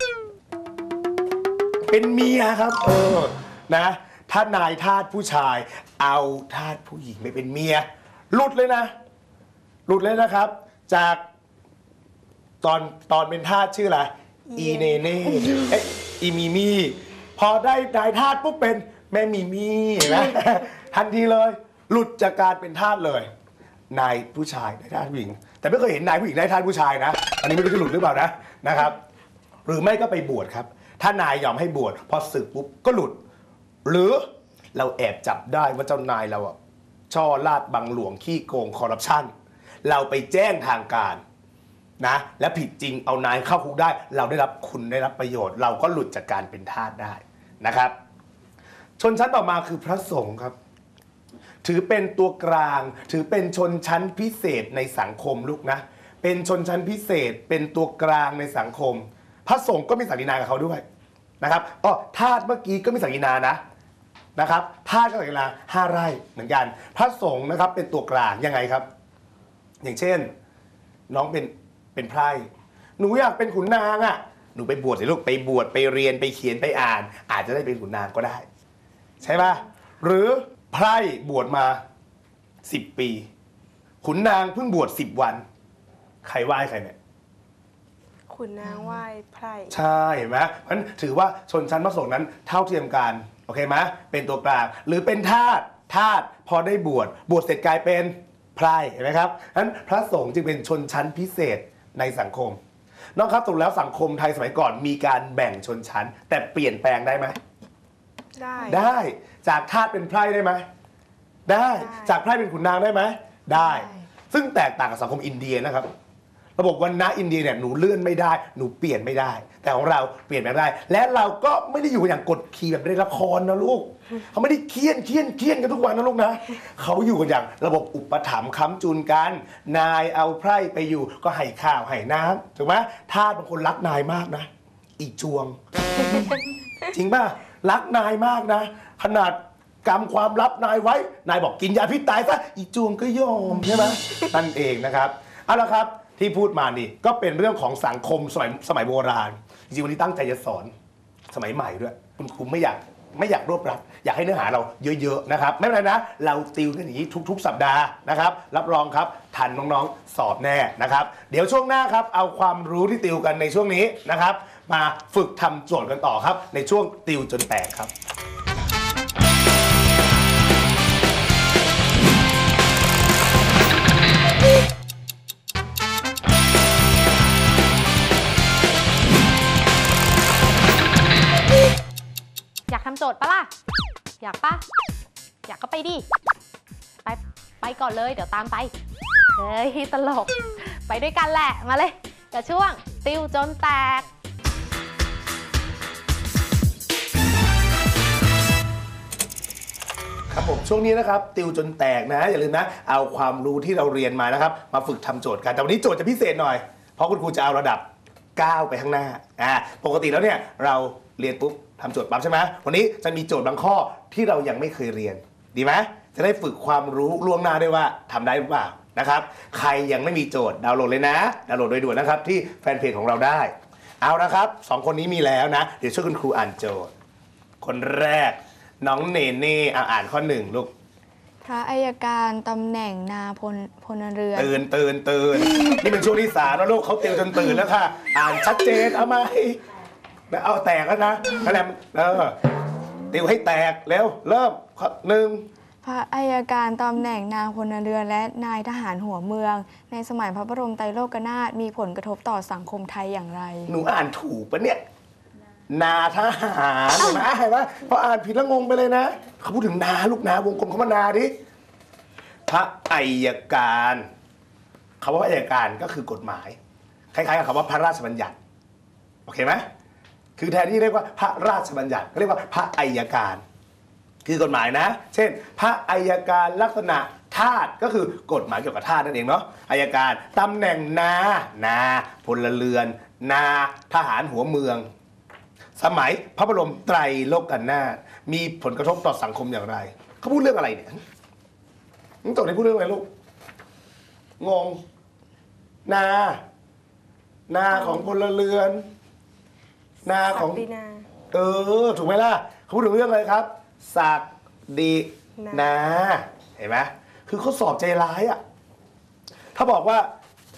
เป็นเมียครับเออนะถ้านายทาสผู้ชายเอาทาสผู้หญิงไปเป็นเมียหลุดเลยนะหลุดเลยนะครับ จจากตอนตอนเป็นทาสชื่ออะไรอีเนเน่เอ๊ะอีมีมี่พอได้นายทาสปุ๊บเป็นแม่มีมี่เห็นไหม ทันทีเลยหลุดจากการเป็นทาสเลยนายผู้ชายนายทาสผู้หญิงแต่ไม่เคยเห็นนายผู้หญิงนายทาสผู้ชายนะอันนี้ไม่รู้จะหลุดหรือเปล่านะนะครับหรือไม่ก็ไปบวชครับถ้านายยอมให้บวชพอสึกปุ๊บก็หลุดหรือเราแอบจับได้ว่าเจ้านายเราอะช่อลาดบังหลวงขี้โกงคอร์รัปชันเราไปแจ้งทางการนะและผิดจริงเอานายเข้าคุกได้เราได้รับคุณได้รับประโยชน์ เราก็หลุดจากการเป็นทาสได้นะครับชนชั้นต่อมาคือพระสงฆ์ครับถือเป็นตัวกลางถือเป็นชนชั้นพิเศษในสังคมลูกนะเป็นชนชั้นพิเศษเป็นตัวกลางในสังคมพระสงฆ์ก็มีศักดินากับเขาด้วยนะครับอ๋อทาสเมื่อกี้ก็มีศักดินานะนะครับทาสก็ศักดินาห้าไร่เหมือนกันพระสงฆ์นะครับเป็นตัวกลางยังไงครับอย่างเช่นน้องเป็นเป็นไพร่หนูอยากเป็นขุนนางอ่ะหนูไปบวชสิลูกไปบวชไปเรียนไปเขียนไปอ่านอาจจะได้เป็นขุนนางก็ได้ใช่ป่ะหรือไพร่บวชมาสิบปีขุนนางเพิ่งบวชสิบวันใครไหว้ใครเนี่ยขุนนางไหว้ไพร่ใช่เห็นไหมเพราะฉะนั้นถือว่าชนชั้นพระสงฆ์นั้นเท่าเทียมกันโอเคไหมเป็นตัวกลางหรือเป็นทาสทาสพอได้บวชบวชเสร็จกลายเป็นไพร่เห็นไหมครับฉะนั้นพระสงฆ์จึงเป็นชนชั้นพิเศษในสังคมน้องครับตรงแล้วสังคมไทยสมัยก่อนมีการแบ่งชนชั้นแต่เปลี่ยนแปลงได้ไหมได้ได้จากทาสเป็นไพร่ได้ไหมได้จากไพร่เป็นขุนนางได้ไหมได้ซึ่งแตกต่างกับสังคมอินเดียนะครับระบบวรรณะอินเดียเนี่ยหนูเลื่อนไม่ได้หนูเปลี่ยนไม่ได้แต่ของเราเปลี่ยนแปลงได้และเราก็ไม่ได้อยู่อย่างกดขี่แบบในละครนะลูกเขาไม่ได้เคี่ยนเคี่ยนเคี่ยนกันทุกวันนะลูกนะเขาอยู่กันอย่างระบบอุปถัมภ์ค้ำจุนกันนายเอาไพร่ไปอยู่ก็ให้ข้าวให้น้ำถูกไหมทาสบางคนรักนายมากนะอีจวง จริงป่ะรักนายมากนะขนาดกำความลับนายไว้นายบอกกินยาพิษตายซะอีจวงก็ยอมใช่ไหมนั่นเองนะครับเอาละครับที่พูดมานี่ก็เป็นเรื่องของสังคมสมัยสมัยโบราณจริงๆวันนี้ตั้งใจจะสอนสมัยใหม่ด้วยคุณครูไม่อยากไม่อยากรวบรัดอยากให้เนื้อหาเราเยอะๆนะครับไม่เป็นไรนะเราติวกันอย่างนี้ทุกๆสัปดาห์นะครับรับรองครับทันน้องๆสอบแน่นะครับเดี๋ยวช่วงหน้าครับเอาความรู้ที่ติวกันในช่วงนี้นะครับมาฝึกทำโจทย์กันต่อครับในช่วงติวจนแตกครับอยากทำโจทย์ปะล่ะอยากปะอยากก็ไปดิไปไปก่อนเลยเดี๋ยวตามไปเฮ้ยตลกไปด้วยกันแหละมาเลยกับช่วงติวจนแตกครับผมช่วงนี้นะครับติวจนแตกนะอย่าลืมนะเอาความรู้ที่เราเรียนมานะครับมาฝึกทำโจทย์กันแต่วันนี้โจทย์จะพิเศษหน่อยเพราะคุณครูจะเอาระดับก้าวไปข้างหน้าอ่าปกติแล้วเนี่ยเราเรียนปุ๊บทำโจทย์ปั๊บใช่ไหมวันนี้จะมีโจทย์บางข้อที่เรายังไม่เคยเรียนดีไหมจะได้ฝึกความรู้ล่วงหน้าด้วยว่าทำได้หรือเปล่านะครับใครยังไม่มีโจทย์ดาวน์โหลดเลยนะดาวน์โหลดโดยด่วนนะครับที่แฟนเพจของเราได้เอาละครับสองคนนี้มีแล้วนะเดี๋ยวช่วยคุณครูอ่านโจทย์คนแรกน้องเนเน่อ่านข้อหนึ่งลูกพระอัยการตำแหน่งนาพลพลเรือนตื่นตื่นตื่นนี่เป็นช่วงที่สามแล้วลูกเขาเตียวจนตื่นแล้วค่ะอ่านชัดเจนเอาไหมเอาแตกแล้วนะนั่นแหละเออติวให้แตกเร็วเริ่มข้อหนึ่งพระอัยการตำแหน่งนางพลเรือนและนายทหารหัวเมืองในสมัยพระบรมไตรโลกนาถมีผลกระทบต่อสังคมไทยอย่างไรหนูอ่านถูกปะเนี่ยนาทหารเห็นไหมเห็นไหมพออ่านผิดแล้วงงไปเลยนะเขาพูดถึงนาลูกนาวงกลมเขามานาดิพระอัยการคำว่าพระอัยการก็คือกฎหมายคล้ายๆกับคำว่าพระราชบัญญัติโอเคไหมคือแทนที่เรียกว่าพระราชบัญญัติเรียกว่าพระอัยการคือกฎหมายนะเช่นพระอัยการลักษณะทาสก็คือกฎหมายเกี่ยวกับทาสนั่นเองเนาะอัยการตำแหน่งนานาพลเรือนนาทหารหัวเมืองสมัยพระบรมไตรโลกนาถมีผลกระทบต่อสังคมอย่างไรเขาพูดเรื่องอะไรเนี่ยมึงตกในพูดเรื่องอะไรลูกงงนานาของพลเรือนนาของเออถูกไหมล่ะเขาพูดถึงเรื่องอะไรครับศักดินาเห็นไหมคือเขาสอบใจร้ายอ่ะถ้าบอกว่า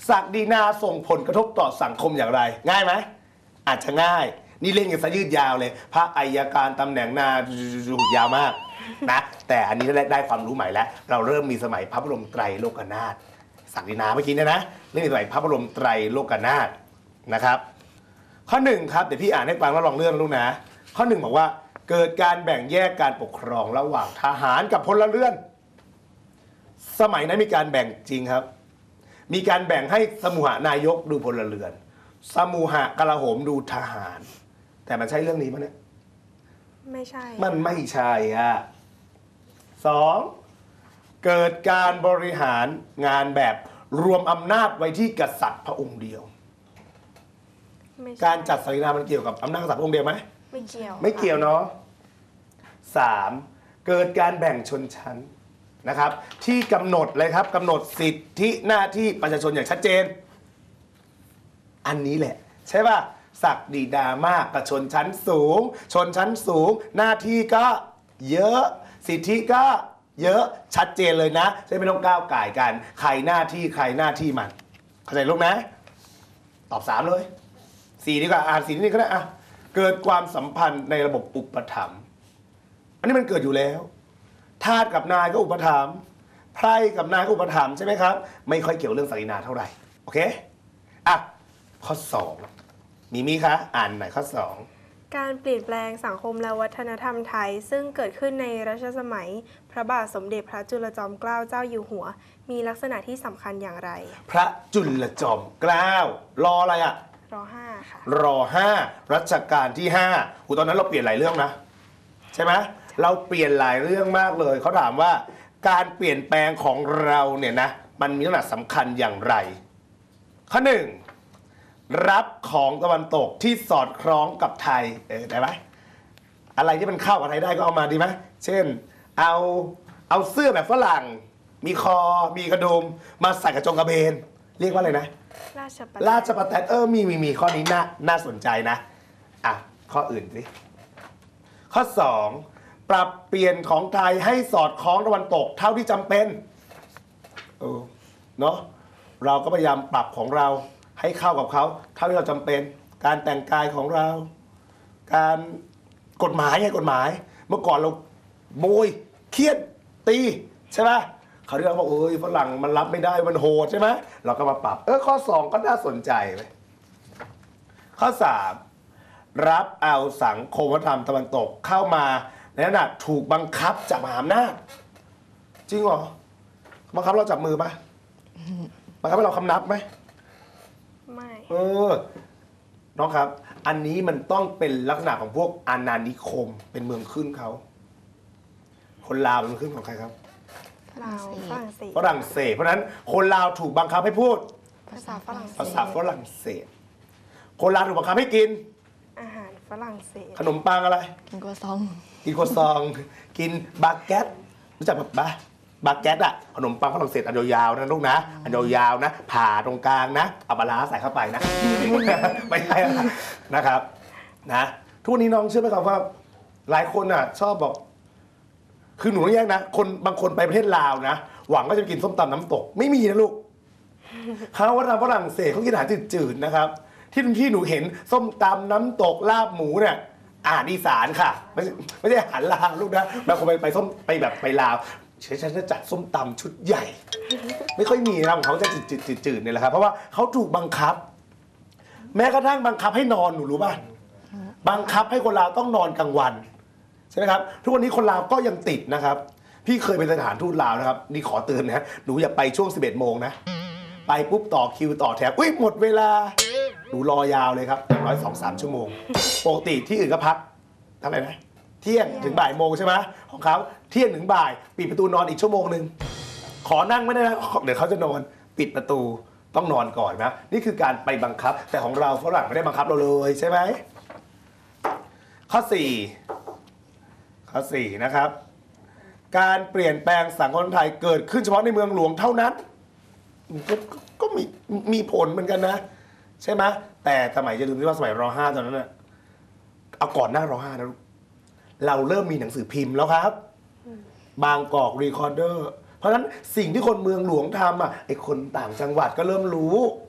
ศักดินาส่งผลกระทบต่อสังคมอย่างไร ง่ายไหมอาจจะง่าย นี่เล่นกันซะยืดยาวเลย พระอัยการตำแหน่งนายาวมากนะแต่อันนี้ได้ความรู้ใหม่แล้ว เราเริ่มมีสมัยพระบรมไตรโลกนาถศักดินาเมื่อกี้เนี่ยนะเรื่องในสมัยพระบรมไตรโลกนาถนะครับ ข้อหนึ่งครับเดี๋ยวพี่อ่านให้ฟังแล้วลองเลื่อนลูกนะข้อหนึ่งบอกว่าเกิดการแบ่งแยกการปกครองระหว่างทหารกับพลเรือน สมัยนั้นมีการแบ่งจริงครับ มีการแบ่งให้สมุหนายกดูพลเรือน สมุหกลาโหมดูทหาร แต่มันใช่เรื่องนี้มั้ยเนี่ยไม่ใช่มันไม่ใช่อ่ะสองเกิดการบริหารงานแบบรวมอำนาจไว้ที่กษัตริย์พระองค์เดียวไม่ใช่การจัดสรีนามันเกี่ยวกับอำนาจกษัตริย์พระองค์เดียวไหมไม่เกี่ยวไม่เกี่ยวเนาะสามเกิดการแบ่งชนชั้นนะครับ ที่กำหนดเลยครับกำหนดสิทธิหน้าที่ประชาชนอย่างชัดเจน อันนี้แหละ ใช่ป่ะศักดินามากกับชนชั้นสูง ชนชั้นสูง หน้าที่ก็เยอะสิทธิก็เยอะชัดเจนเลยนะจะไม่ต้องก้าวก่ายกันใครหน้าที่ใครหน้าที่มันเข้าใจลูกนะตอบสามเลยสี่ดีกว่าอ่านสี่นี่ก็ได้อ่ะเกิดความสัมพันธ์ในระบบอุปถัมภ์อันนี้มันเกิดอยู่แล้วทาสกับนายก็อุปถัมภ์ไพร่กับนายก็อุปถัมภ์ใช่ไหมครับไม่ค่อยเกี่ยวเรื่องศักดินาเท่าไหร่โอเคอ่ะข้อสองมีมีคะอ่านหน่อยข้อสองการเปลี่ยนแปลงสังคมและวัฒนธรรมไทย ซึ่งเกิดขึ้นในรัชสมัย พระบาทสมเด็จพระจุลจอมเกล้าเจ้าอยู่หัว มีลักษณะที่สำคัญอย่างไรพระจุลจอมเกล้ารออะไรอะรอห้าค่ะรอห้ารัชกาลที่ห้าอูตอนนั้นเราเปลี่ยนหลายเรื่องนะใช่ไหมเราเปลี่ยนหลายเรื่องมากเลยเขาถามว่าการเปลี่ยนแปลงของเราเนี่ยนะมันมีลักษณะสำคัญอย่างไรข้อหนึ่งรับของตะวันตกที่สอดคล้องกับไทยเออได้ไหมอะไรที่มันเข้ากับไทยได้ก็เอามาดีไหมเช่นเอาเอาเสื้อแบบฝรั่งมีคอมีกระดุมมาใส่กระจงกระเบนเรียกว่าอะไรนะราชประราชประแตนเออมีมีมีข้อนี้น่าน่าสนใจนะอ่ะข้ออื่นสิข้อสองปรับเปลี่ยนของไทยให้สอดคล้องตะวันตกเท่าที่จำเป็นเออเนาะเราก็พยายามปรับของเราให้เข้ากับเขาเท่าที่เราจำเป็นการแต่งกายของเรา การกฎหมายไงกฎหมาย เมื่อก่อนเราโบยเครียดตีใช่ไหมเขาเรียกว่าเอ้ยฝรั่งมันรับไม่ได้มันโหดใช่ไหมเราก็มาปรับเออข้อสองก็น่าสนใจเลยข้อสามรับเอาสังคมวัฒนธรรมตะวันตกเข้ามาในขณะถูกบังคับจากมหาอำนาจจริงเหรอบังคับเราจับมือปะบังคับให้เราคำนับไหมไม่เออน้องครับ อันนี้มันต้องเป็นลักษณะของพวกอาณานิคมเป็นเมืองขึ้นเขาคนลาวเป็นเมืองขึ้นของใครครับลาวฝรั่งเศสฝรั่งเศสเพราะฉะนั้นคนลาวถูกบังคับให้พูดภาษาฝรั่งเศภาสษาฝรั่งเศส คนลาวถูกบังคับให้กินอาหารฝรั่งเศสขนมปังอะไรกินกัวซองกินโครซอง กินบาเกตรู้จักแบบบาบาเกตอะขนมปังฝรั่งเศสอันยาวๆนะลูกนะอันยาวๆนะผ่าตรงกลางนะเอาปลาร้าใส่เข้าไปนะ ไม่ใช่นะครับนะทุกวันนี้น้องเชื่อไหมครับว่าหลายคนอ่ะชอบบอกคือหนูต้องแยกนะคนบางคนไปประเทศลาวนะหวังว่าจะกินส้มตำน้ำตกไม่มีนะลูกเขาว่าทางฝรั่งเศสเขากินอาหารจืดๆนะครับที่ที่หนูเห็นส้มตำน้ำตกลาบหมูเนี่ยอาหารอีสานค่ะไม่ไม่ใช่อาหารลาวลูกนะบางคนไปไปส้มไปแบบไปลาวฉันจะจัดส้มตำชุดใหญ่ ไม่ค่อยมีนะของเขาจะจืดๆๆเนี่ยแหละครับเพราะว่าเขาถูกบังคับ แม้กระทั่งบังคับให้นอนหนูรู้ป่ะบังคับให้คนลาวต้องนอนกลางวันใช่ไหมครับทุกวันนี้คนลาวก็ยังติดนะครับพี่เคยไปสถานทูตลาวนะครับนี่ขอเตือนนะหนูอย่าไปช่วงสิบเอ็ดโมงนะไปปุ๊บต่อคิวต่อแถวอุ้ยหมดเวลาหนูรอยาวเลยครับอย่างน้อยสองสามชั่วโมงปกติที่อื่นก็พักเท่าไหร่นะเที่ยงถึงบ่ายโมงใช่ไหมของเขาเที่ยงถึงบ่ายปิดประตูนอนอีกชั่วโมงหนึ่งขอนั่งไม่ได้นะเดี๋ยวเขาจะนอนปิดประตูต้องนอนก่อนนะนี่คือการไปบังคับแต่ของเราฝรั่งไม่ได้บังคับเราเลยใช่ไหมข้อสี่ข้อสี่นะครับการเปลี่ยนแปลงสังคมไทยเกิดขึ้นเฉพาะในเมืองหลวงเท่านั้นก็ก็มีมีผลเหมือนกันนะใช่ไหมแต่สมัยจะลืมที่ว่าสมัยรอห้าตอนนั้นน่ะเอาก่อนหน้ารอห้านะเราเริ่มมีหนังสือพิมพ์แล้วครับบางกอกรีคอร์เดอร์เพราะฉะนั้นสิ่งที่คนเมืองหลวงทำอ่ะไอ้คนต่างจังหวัดก็เริ่มรู้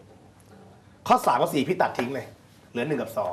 ข้อสามข้อสี่พี่ตัดทิ้งเลยเหลือหนึ่งกับสอง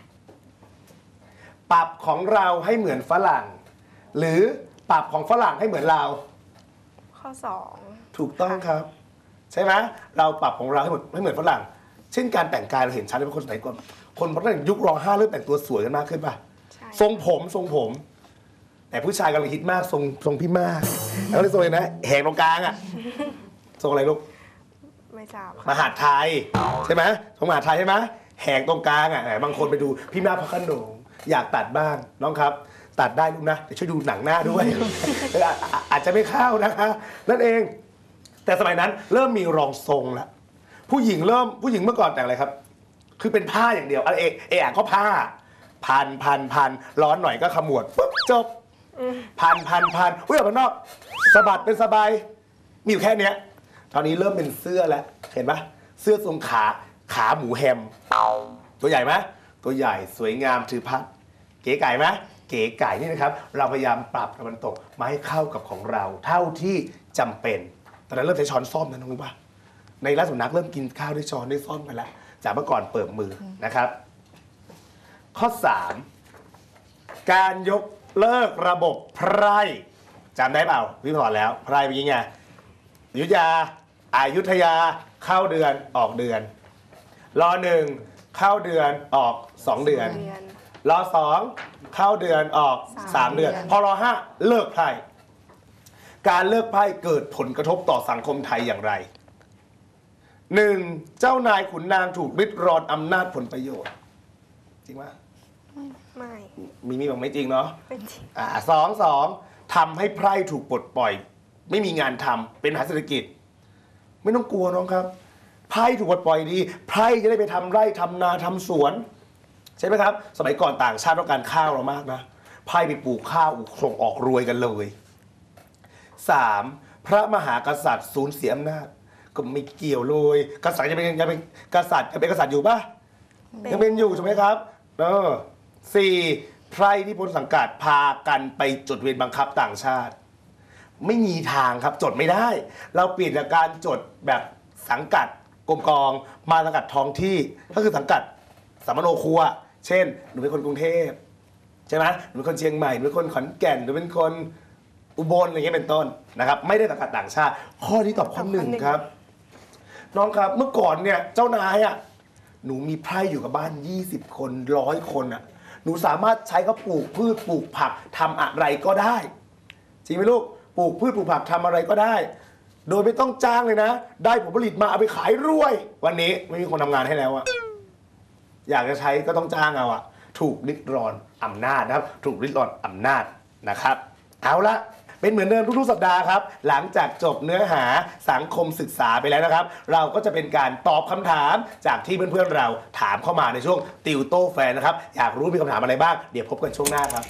ปรับของเราให้เหมือนฝรั่งหรือปรับของฝรั่งให้เหมือนเราข้อสองถูกต้องครับใช่ไหมเราปรับของเราให้เหมือนให้เหมือนฝรั่งเช่นการแต่งกายเราเห็นชัดเลยว่าคนสมัยก่อนคนฝรั่งยุครอห้าเริ่มแต่งตัวสวยกันมากขึ้นป่ะใช่ทรงผมทรงผม แต่ผู้ชายกำลังฮิตมากทรงทรงพี่มากแล้วก็เลยทรงเลยนะแหกตรงกลางอะทรงอะไรลูกไม่ทราบมค่ะหาดไทยใช่ไหมทรงมหาดไทยใช่ไหมแหกตรงกลางอะบางคนไปดูพี่มากพระโขนงอยากตัดบ้างน้องครับ ตัดได้ลูกนะแต่ช่วยดูหนังหน้าด้วย อาอาจจะไม่เข้านะคะนั่นเองแต่สมัยนั้นเริ่มมีรองทรงแล้วผู้หญิงเริ่มผู้หญิงเมื่อก่อนแต่งอะไรครับ คือเป็นผ้าอย่างเดียวอะไรเอเอะก็ผ้าพันพันพันร้อนหน่อยก็ขมวดปุ๊บจบพันพันพันอุ้ยออกมานอกสะบัดเป็นสบายมีอยู่แค่เนี้ยตอนนี้เริ่มเป็นเสื้อแล้วเห็นปะเสื้อทรงขาขาหมูแฮมตัวใหญ่ไหมตัวใหญ่สวยงามถือพัดเก๋ไก่ไหมเก๋ไก่นี่นะครับเราพยายามปรับตะวันตกมาให้เข้ากับของเราเท่าที่จำเป็นตอนนั้นเริ่มใช้ช้อนซ่อมนะน้องรู้ปะในร้านสุนัขเริ่มกินข้าวด้วยช้อนด้วยซ่อมกันแล้วจากเมื่อก่อนเปิดมือนะครับ ข้อ สาม การยกเลิกระบบไพร่จำได้เปล่าพี่สอนแล้วไพร่เป็นยังไงอยุธยาอายุทยาเข้าเดือนออกเดือนรอหนึ่งเข้าเดือนออกสองเดือนเดือนรอสองเข้าเดือนออกสามเดือน พอรอห้าเลิกไพร่การเลิกไพร่เกิดผลกระทบต่อสังคมไทยอย่างไรหนึ่งเจ้านายขุนนางถูกริดรอนอำนาจผลประโยชน์จริงไหมไม่มีมีบอกไม่จริงเนาะไม่จริงอ่าสองสองทำให้ไพร่ถูกปลดปล่อย ไม่มีงานทำเป็นปัญหาเศรษฐกิจ ไม่ต้องกลัวน้องครับไพร่ถูกปลดปล่อยดีไพร่จะได้ไปทำไร่ทำนาทำสวนใช่ไหมครับสมัยก่อนต่างชาติต้องการข้าวเรามากนะไพร่ไปปลูกข้าวส่งออกรวยกันเลยสามพระมหากษัตริย์สูญเสียอำนาจก็ไม่เกี่ยวเลยกษัตริย์ยังเป็นยังเป็นกษัตริย์ยังเป็นกษัตริย์อยู่ปะ ยังเป็นอยู่ใช่ไหมครับเออสี่ไพร่ที่พ้นสังกัดพากันไปจดเวรบังคับต่างชาติ ไม่มีทางครับจดไม่ได้ เราเปลี่ยนจากการจดแบบสังกัดกรมกองมาสังกัดท้องที่ก็คือสังกัดสามโนครัว เช่นหนูเป็นคนกรุงเทพใช่ไหมหนูเป็นคนเชียงใหม่หนูเป็นคนขอนแก่นหนูเป็นคนอุบลอะไรเงี้ยเป็นต้นนะครับไม่ได้สังกัดต่างชาติ ข้อที่ตอบข้อหนึ่งครับ น้องครับเมื่อก่อนเนี่ยเจ้านายอ่ะหนูมีไพร่อยู่กับบ้านยี่สิบคนร้อยคนอ่ะหนูสามารถใช้เขาปลูกพืชปลูกผักทำอะไรก็ได้จริงไหมลูกปลูกพืชปลูกผักทำอะไรก็ได้ โดยไม่ต้องจ้างเลยนะได้ผลผลิตมาเอาไปขายรวย วันนี้ไม่มีคนทำงานให้แล้วอะอยากจะใช้ก็ต้องจ้างเอาอะถูกริดรอนอำนาจนะครับถูกริดรอนอำนาจนะครับเอาละเป็นเหมือนเดิมทุกๆสัปดาห์ครับหลังจากจบเนื้อหาสังคมศึกษาไปแล้วนะครับเราก็จะเป็นการตอบคำถามจากที่เพื่อนๆเราถามเข้ามาในช่วงติวโต้แฟนนะครับอยากรู้มีคำถามอะไรบ้างเดี๋ยวพบกันช่วงหน้าครับ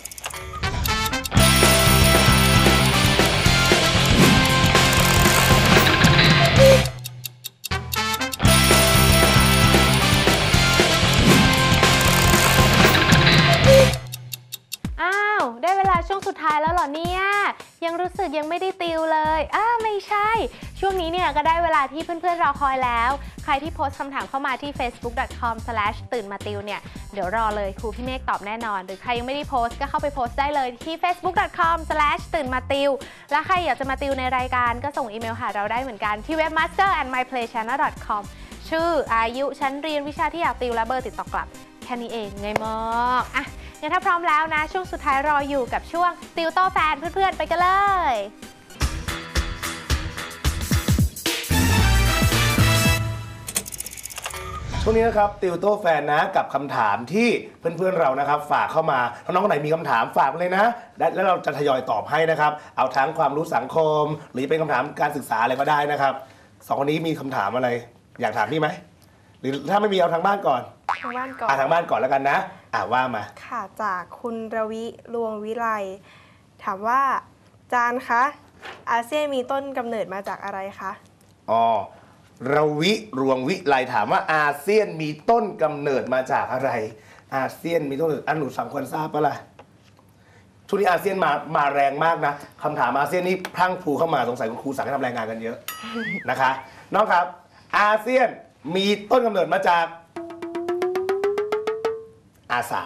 ได้เวลาช่วงสุดท้ายแล้วเหรอเนี่ยยังรู้สึกยังไม่ได้ติวเลยอ้าไม่ใช่ช่วงนี้เนี่ยก็ได้เวลาที่เพื่อนๆรอคอยแล้วใครที่โพสต์คำถามเข้ามาที่ เฟซบุ๊ก ดอท คอม สแลช ตื่นมาติวเนี่ยเดี๋ยวรอเลยครูพี่เมฆตอบแน่นอนหรือใครยังไม่ได้โพสต์ก็เข้าไปโพสต์ได้เลยที่ เฟซบุ๊ก ดอท คอม สแลช ตื่นมาติวและใครอยากจะมาติวในรายการก็ส่งอีเมลหาเราได้เหมือนกันที่เว็บ มาสเตอร์ แอนด์ มาย เพลย์ แชนเนล ดอท คอม ชื่ออายุชั้นเรียนวิชาที่อยากติวและเบอร์ติดต่อกลับแค่นี้เองง่ายมากอ่ะงั้นถ้าพร้อมแล้วนะช่วงสุดท้ายรออยู่กับช่วงติวโต้แฟนเพื่อนๆไปกันเลยช่วงนี้นะครับติวโต้แฟนนะกับคำถามที่เพื่อนๆเรานะครับฝากเข้ามาถ้าน้องคนไหนมีคำถามฝากมาเลยนะแล้วเราจะทยอยตอบให้นะครับเอาทั้งความรู้สังคมหรือเป็นคำถามการศึกษาอะไรก็ได้นะครับสองคนนี้มีคำถามอะไรอยากถามพี่ไหมหรือถ้าไม่มีเอาทางบ้านก่อนทางบ้านก่อนอ่ะทางบ้านก่อนแล้วกันนะอ่ะว่ามาค่ะจากคุณรวิลวงวิไลถามว่าจานคะอาเซียนมีต้นกำเนิดมาจากอะไรคะอ๋อรวิรวงวิไลถามว่าอาเซียนมีต้นกำเนิดมาจากอะไรอาเซียนมีต้นกำเนิดอันหนูสามคนทราบปะล่ะช่วงนี้อาเซียนมามาแรงมากนะคำถามอาเซียนนี่พรั่งพรูเข้ามาสงสัยคุณครูสั่งให้ทำรายงานกันเยอะนะคะน้องครับอาเซียนมีต้นกำเนิดมาจากอาสา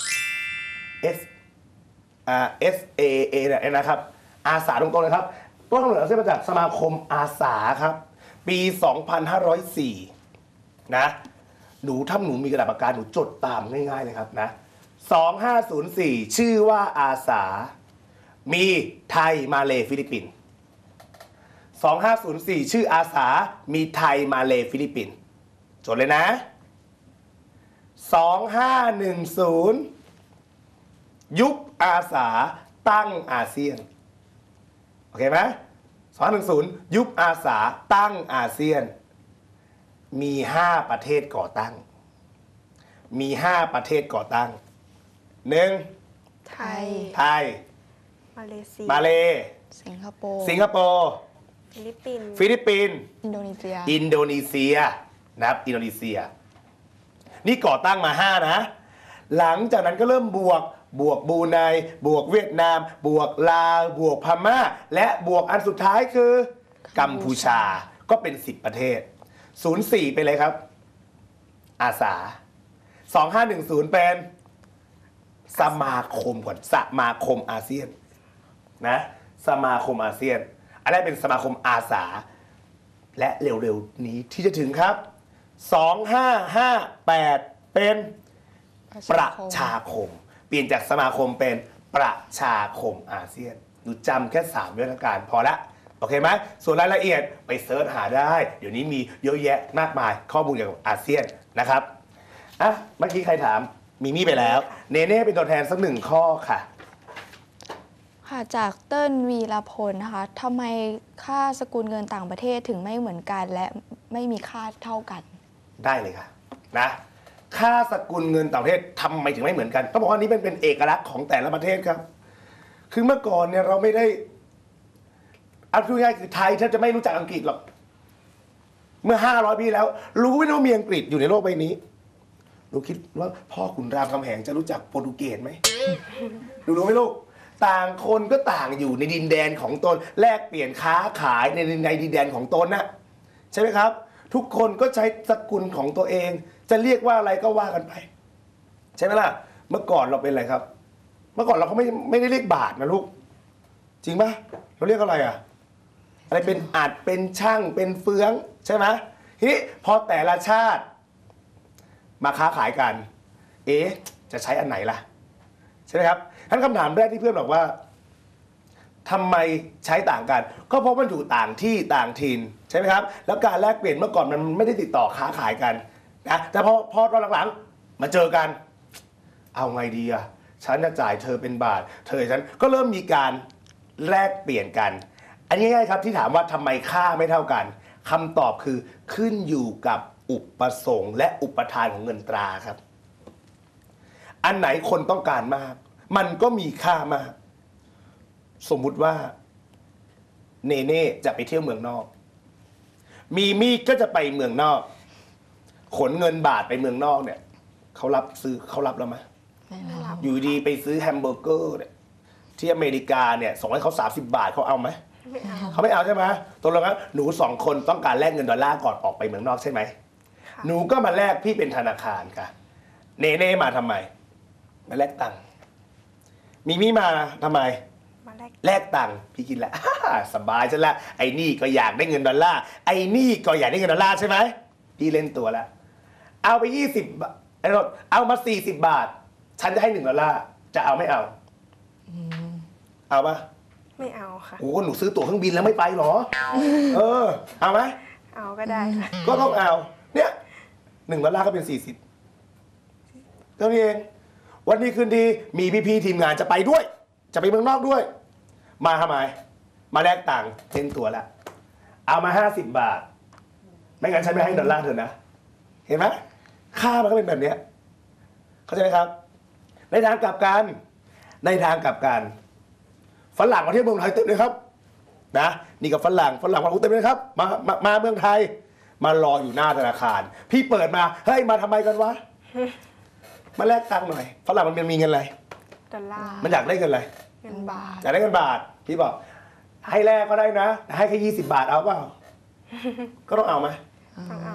S อ่า S A A เนี่ยนะครับอาสาตรงๆนะครับต้นกำเนิดมาจากสมาคมอาสาครับปี สองพันห้าร้อยสี่ นะหนูถ้าหนูมีกระดาษปากกาหนูจดตามง่ายๆเลยครับนะสองพันห้าร้อยสี่ชื่อว่าอาสามีไทยมาเลฟิลิปปินส์สองพันห้าร้อยสี่ชื่ออาสามีไทยมาเลฟิลิปปินส์จดเลยนะสองพันห้าร้อยสิบยุคอาสาตั้งอาเซียนโอเคไหมสองพันห้าร้อยสิบยุคอาสาตั้งอาเซียนมีห้าประเทศก่อตั้งมีห้าประเทศก่อตั้งหนึ่งไทยไทยมาเลเซียมาเลสิงคโปร์สิงคโปร์ฟิลิปปินส์ฟิลิปปินส์อินโดนีเซียอินโดนีเซียนะครับอินโดนีเซีย นี่ก่อตั้งมาห้านะ หลังจากนั้นก็เริ่มบวกบวกบรูไนบวกเวียดนาม บวกลาวบวกพม่า และบวกอันสุดท้ายคือ กัมพูชาก็เป็นสิบประเทศศูนย์สี่เป็นอะไรครับ อาสาสองห้าหนึ่งศูนย์เป็นสมาคมก่อนสมาคมอาเซียนนะสมาคมอาเซียนอันแรกเป็นสมาคมอาสา และเร็วๆนี้ที่จะถึงครับสองห้าห้าแปดเป็นประชาคม เปลี่ยนจากสมาคมเป็นประชาคมอาเซียนหนูจำแค่สามวิธีการพอละโอเคไหมส่วนรายละเอียดไปเสิร์ชหาได้ เดี๋ยวนี้มีเยอะแยะมากมายข้อมูลเกี่ยวกับอาเซียนนะครับอ่ะเมื่อกี้ใครถามมีมี่ไปแล้ว เนเน่เป็นตัวแทนสักหนึ่งข้อค่ะค่ะจากเติ้ลวีรพลนะคะทำไมค่าสกุลเงินต่างประเทศถึงไม่เหมือนกันและไม่มีค่าเท่ากันได้เลยค่ะนะค่าสกุลเงินต่างประเทศทำไมถึงไม่เหมือนกันต้องบอกว่านี้เป็นเป็นเอกลักษณ์ของแต่ละประเทศครับ คือเมื่อก่อนเนี่ยเราไม่ได้เอาพูดง่ายๆคือไทยแทบจะไม่รู้จักอังกฤษหรอกเมื่อห้าร้อยปีแล้ว รู้ไม่รู้มีอังกฤษอยู่ในโลกใบนี้หนูคิดว่าพ่อขุนรามคำแหงจะรู้จักโปรตุเกสไหม ดูรู้ไหมลูกต่างคนก็ต่างอยู่ในดินแดนของตนแลกเปลี่ยนค้าขายในในดินแดนของตนนะใช่ไหมครับ ทุกคนก็ใช้สกุลของตัวเอง จะเรียกว่าอะไรก็ว่ากันไป ใช่ไหมล่ะเมื่อก่อนเราเป็นอะไรครับ เมื่อก่อนเราก็ไม่ไม่ได้เรียกบาทนะลูกจริงปะเราเรียกอะไรอะอะไรเป็นอาจเป็นช่างเป็นเฟืองใช่ไหมทีนี้พอแต่ละชาติ มาค้าขายกัน เอ๊ะจะใช้อันไหนล่ะใช่ไหมครับท่านคำถามแรกที่เพื่อนบอกว่าทำไมใช้ต่างกัน ก็เพราะมันอยู่ต่างที่ต่างถิ่นใช่ไหมครับแล้วการแลกเปลี่ยนเมื่อก่อนมันไม่ได้ติดต่อค้าขายกันนะแต่พอพอตอนหลังๆมาเจอกัน เอาไงดีอะฉันจะจ่ายเธอเป็นบาท เธอฉันก็เริ่มมีการแลกเปลี่ยนกัน อันนี้ง่ายๆครับที่ถามว่าทำไมค่าไม่เท่ากันคำตอบคือขึ้นอยู่กับอุปสงค์และอุปทานของเงินตราครับ อันไหนคนต้องการมาก มันก็มีค่ามาก สมมุติว่าเนเน่จะไปเที่ยวเมืองนอก มีมี่ก็จะไปเมืองนอก ขนเงินบาทไปเมืองนอกเนี่ยเขารับซื้อเขารับแล้วไหมไม่รับอยู่ดีไปซื้อแฮมเบอร์เกอร์เนี่ยที่อเมริกาเนี่ยส่งให้เขาสามสิบบาทเขาเอาไหมไม่เอาเขาไม่เอาใช่ไหมตกลงแล้วหนูสองคนต้องการแลกเงินดอลลาร์ก่อนออกไปเมืองนอกใช่ไหมค่ะหนูก็มาแลกพี่เป็นธนาคารค่ะเนเน่มาทำไมมาแลกตังค์มีมี่มาทำไมมาแลกแลกตังค์พี่กินแล้ว สบายฉันละไอ้นี่ก็อยากได้เงินดอลลาร์ไอ้นี่ก็อยากได้เงินดอลลาร์ใช่ไหมพี่เล่นตัวแล้วเอาไปยี่สิบไอ้รถเอามาสี่สิบบาท ฉันจะให้หนึ่งดอลลาร์จะเอาไม่เอาเอาปะไม่เอาค่ะโอ้หนูซื้อตั๋วเครื่องบินแล้วไม่ไปเหรอ เออ เอาไหมเอาก็ได้ค่ะก็ต้องเอา เนี่ยหนึ่งดอลลาร์ก็เป็นสี่สิบเท่านี้เอง วันนี้คืนดีมีพี่ๆทีมงานจะไปด้วย จะไปเมืองนอกด้วย มาทำไม มาแลกตังค์เล่นตัวละ เอามาห้าสิบบาท ไม่งั้นฉันไม่ให้ดอลลาร์เธอนะ เห็นไหมค่ามันก็เป็นแบบเนี้ยเข้าใจไหมครับ ในทางกลับกัน ในทางกลับกัน ฝรั่งมาเที่ยวเมืองไทยเต็มเลยครับนะนี่กับฝรั่งฝรั่งมาเต็มเลยครับมามามาเมืองไทย มารออยู่หน้าธนาคาร พี่เปิดมาเฮ้ยมาทำไมกันวะ มาแลกตังค์หน่อยฝรั่งมันมีเงินอะไรดอลลาร์มันอยากได้เงินอะไรเงินบาทอยากได้เงินบาทพี่บอก ให้แลกก็ได้นะแต่ให้แค่ยี่สิบบาทเอาเปล่า ก็ต้องเอาไหมต้องเอา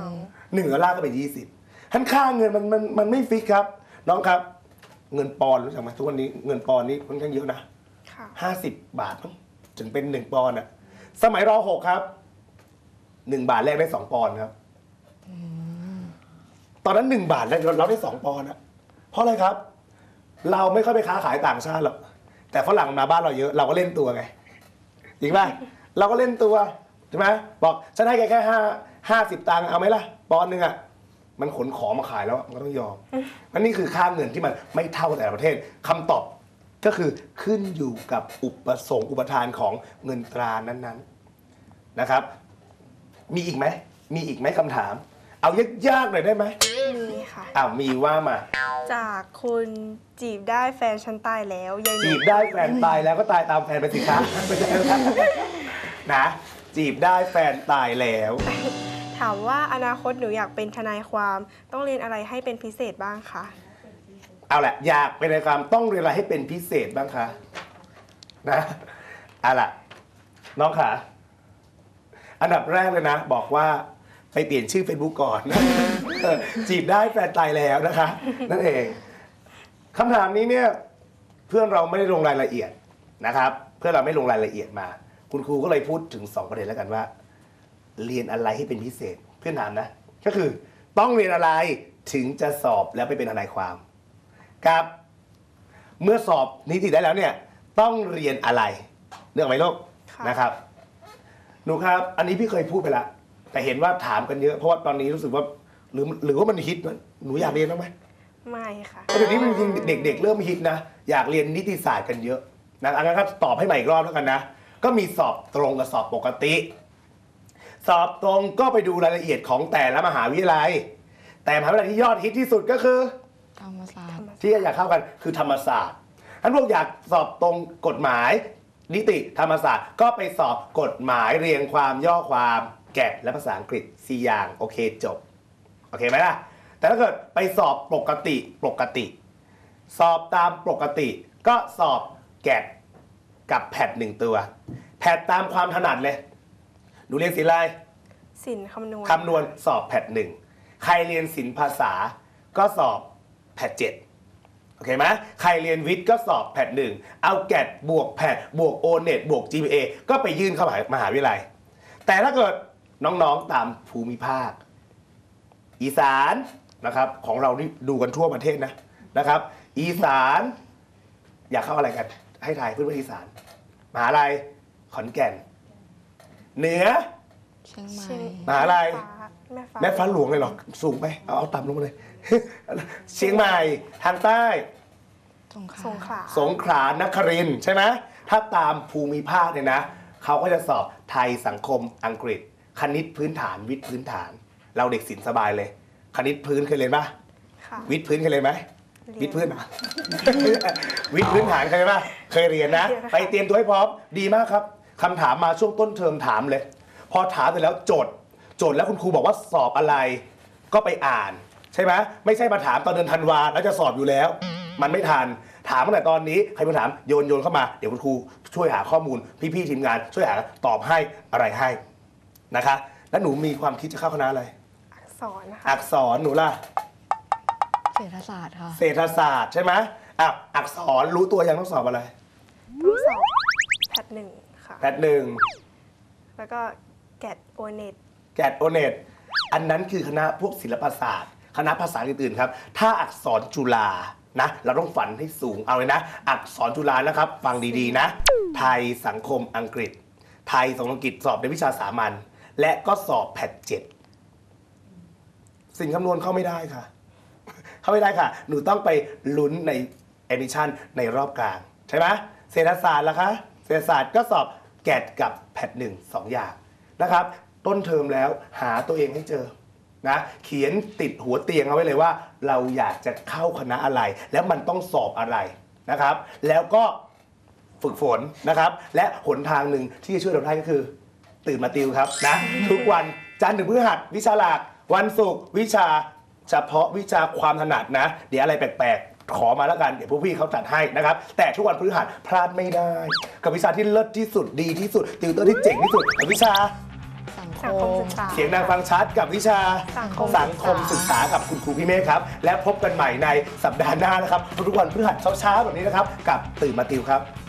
หนึ่งดอลลาร์ก็เป็นยี่สิบท่านค่าเงินมันมันมันไม่ฟิกครับน้องครับเงินปอนด์รู้จักไหมทุกวันนี้เงินปอนด์นี่ค่อนข้างเยอะนะค่ะห้าสิบบาทมั้งถึงเป็นหนึ่งปอนด์อ่ะสมัยรหกครับหนึ่งบาทแรกได้สองปอนด์ครับตอนนั้นหนึ่งบาทแรกเราได้สองปอนด์อะเพราะอะไรครับ เราไม่ค่อยไปค้าขายต่างชาติหรอกแต่ฝรั่งมาบ้านเราเยอะเราก็เล่นตัวไงจริงป่ะเราก็เล่นตัวใช่ไหมบอกฉันให้แกแค่ห้าห้าสิบตังค์เอาไหมล่ะปอนด์หนึ่งอ่ะมันขนของมาขายแล้วมันก็ต้องยอมมันนี่คือค่าเงินที่มันไม่เท่าแต่ละประเทศคำตอบก็คือขึ้นอยู่กับอุปสงค์อุปทานของเงินตรานั้นๆนะครับ มีอีกไหมมีอีกไหมคำถาม เอายากๆหน่อยได้ไหมมีค่ะอ้าวมีว่ามาจากคุณจีบได้แฟนฉันตายแล้วยายหนูจีบได้แฟนตายแล้วก็ตายตามแฟนไปสิคะไม่ใช่ครับนะจีบได้แฟนตายแล้วถามว่าอนาคตหนูอยากเป็นทนายความต้องเรียนอะไรให้เป็นพิเศษบ้างคะเอาแหละอยากเป็นทนายความต้องเรียนอะไรให้เป็นพิเศษบ้างคะนะเอาล่ะน้องขาอันดับแรกเลยนะ บอกว่าไปเปลี่ยนชื่อ Facebook ก่อน เออจีบได้แฟนตายแล้วนะคะ นั่นเองคำถามนี้เนี่ยเพื่อนเราไม่ได้ลงรายละเอียดนะครับ เพื่อนเราไม่ลงรายละเอียดมา คุณครูก็เลยพูดถึงสองประเด็นแล้วกันว่า เรียนอะไรให้เป็นพิเศษ เพื่อนถามนะ ก็คือต้องเรียนอะไรถึงจะสอบแล้วไปเป็นทนายความกับเมื่อสอบนิติได้แล้วเนี่ยต้องเรียนอะไรเรื่องไหมลูกนะครับ หนูครับ อันนี้พี่เคยพูดไปแล้วแต่เห็นว่าถามกันเยอะเพราะว่าตอนนี้รู้สึกว่าหรือหรือว่ามันฮิตหนูอยากเรียนบ้างไหมไม่ค่ะเดี๋ยวนี้มันจริงเด็กๆเริ่มฮิตนะอยากเรียนนิติศาสตร์กันเยอะนะอันนั้นก็ตอบให้ใหม่อีกรอบแล้วกันนะก็มีสอบตรงกับสอบปกติ สอบตรงก็ไปดูรายละเอียดของแต่ละมหาวิทยาลัยแต่มหาวิทยาลัยที่ยอดฮิตที่สุดก็คือธรรมศาสตร์ที่อยากเข้ากันคือธรรมศาสตร์ท่านพวกอยากสอบตรงกฎหมาย นิติธรรมศาสตร์ก็ไปสอบกฎหมายเรียงความย่อความแกะและภาษาอังกฤษสี่อย่างโอเคจบโอเคไหมล่ะแต่ถ้าเกิดไปสอบปกติปกติ สอบตามปกติก็สอบแกะกับแพทหนึ่งตัวแพทตามความถนัดเลยหนูเรียนศิลป์อะไรสินคำนวณคำนวณสอบแพทหนึ่งใครเรียนศิลป์ภาษาก็สอบแพทเจ็ดโอเคไหมใครเรียนวิทย์ก็สอบแพทหนึ่งเอาแกดบวกแพทบวกโอเน็ตบวก จี พี เอ ก็ไปยื่นเข้ามหาวิทยาลัยแต่ถ้าเกิดน้องๆตามภูมิภาค อีสานนะครับของเรานี่ดูกันทั่วประเทศนะนะครับ อีสานอยากเข้าอะไรกันให้ทายเพื่อนๆอีสานมหาลัยขอนแก่นเหนือเชียงใหม่เชียงมหาลัยแม่ฟ้าแม่ฟ้าหลวงเลยเหรอสูงไปเอาเอาต่ำลงมาเลย เชียงใหม่ทางใต้สงขลาสงขลาสงขลานครินทร์ใช่ไหมถ้าตามภูมิภาคเนี่ยนะเขาก็จะสอบไทยสังคมอังกฤษ คณิตพื้นฐานวิทย์พื้นฐาน เราเด็กศิลป์สบายเลย คณิตพื้นเคยเรียนปะค่ะวิทย์พื้นเคยเรียนไหมเรียนวิทย์พื้นเหรอ วิทย์พื้นฐานเคยเรียนปะเคยเรียนนะเรียนค่ะไปเตรียมตัวให้พร้อมดีมากครับคำถามมาช่วงต้นเทอมถามเลย พอถามเสร็จแล้วโจทย์โจทย์แล้วคุณครูบอกว่าสอบอะไร ก็ไปอ่านใช่ไหมไม่ใช่มาถามตอนเดือนธันวาแล้วจะสอบอยู่แล้ว มันไม่ทันถามตั้งแต่ตอนนี้ใครมาถามโยนโยนเข้ามาเดี๋ยวคุณครูช่วยหาข้อมูลพี่ๆทีมงาน ช่วยหาตอบให้อะไรให้นะคะแล้วหนูมีความคิดจะเข้าคณะอะไรอักษรนะคะอักษรหนูล่ะเศรษฐศาสตร์ค่ะเศรษฐศาสตร์ใช่ไหมอ่ะอักษรรู้ตัวยังต้องสอบอะไรต้องสอบแพทหนึ่งค่ะแพทหนึ่งแล้วก็แกดโอเน็ตแกดโอเน็ตอันนั้นคือคณะพวกศิลปศาสตร์คณะภาษาอื่นๆครับถ้าอักษรจุฬานะเราต้องฝันให้สูงเอาเลยนะ อักษรจุฬานะครับ ฟังดีๆนะ ไทยสังคมอังกฤษ ไทยสังคมอังกฤษสอบในวิชาสามัญและก็สอบแพทเจ็ดสิ่งคำนวณเข้าไม่ได้ค่ะ เข้าไม่ได้ค่ะ หนูต้องไปลุ้นในเอมิชันในรอบกลางใช่ไหมเศรษฐศาสตร์ล่ะคะเศรษฐศาสตร์ก็สอบแกดกับแพทหนึ่งสองอย่างนะครับ ต้นเทอมแล้วหาตัวเองให้เจอนะเขียนติดหัวเตียงเอาไว้เลยว่า เราอยากจะเข้าคณะอะไร แล้วมันต้องสอบอะไรนะครับ แล้วก็ฝึกฝนนะครับ และหนทางหนึ่งที่จะช่วยเราได้ก็คือ ตื่นมาติวครับนะ ทุกวันจันทร์ถึงพฤหัสวิชาหลักวันศุกร์วิชาเฉพาะวิชาความถนัดนะ เดี๋ยวอะไรแปลกๆ ขอมาแล้วกันเดี๋ยวพวกพี่เขาจัดให้นะครับ แต่ทุกวันพฤหัสพลาดไม่ได้ กับวิชาที่เลิศที่สุดดีที่สุดติวเตอร์ที่เจ๋งที่สุดกับวิชาสังคสังคมศึกษาเสียงดังฟังชัดกับวิชาสังคมสังคมศึกษากับคุณครูพี่เมฆครับและพบกันใหม่ในสัปดาห์หน้านะครับทุกวันพฤหัสเช้าๆแบบนี้นะครับกับตื่นมาติวครับ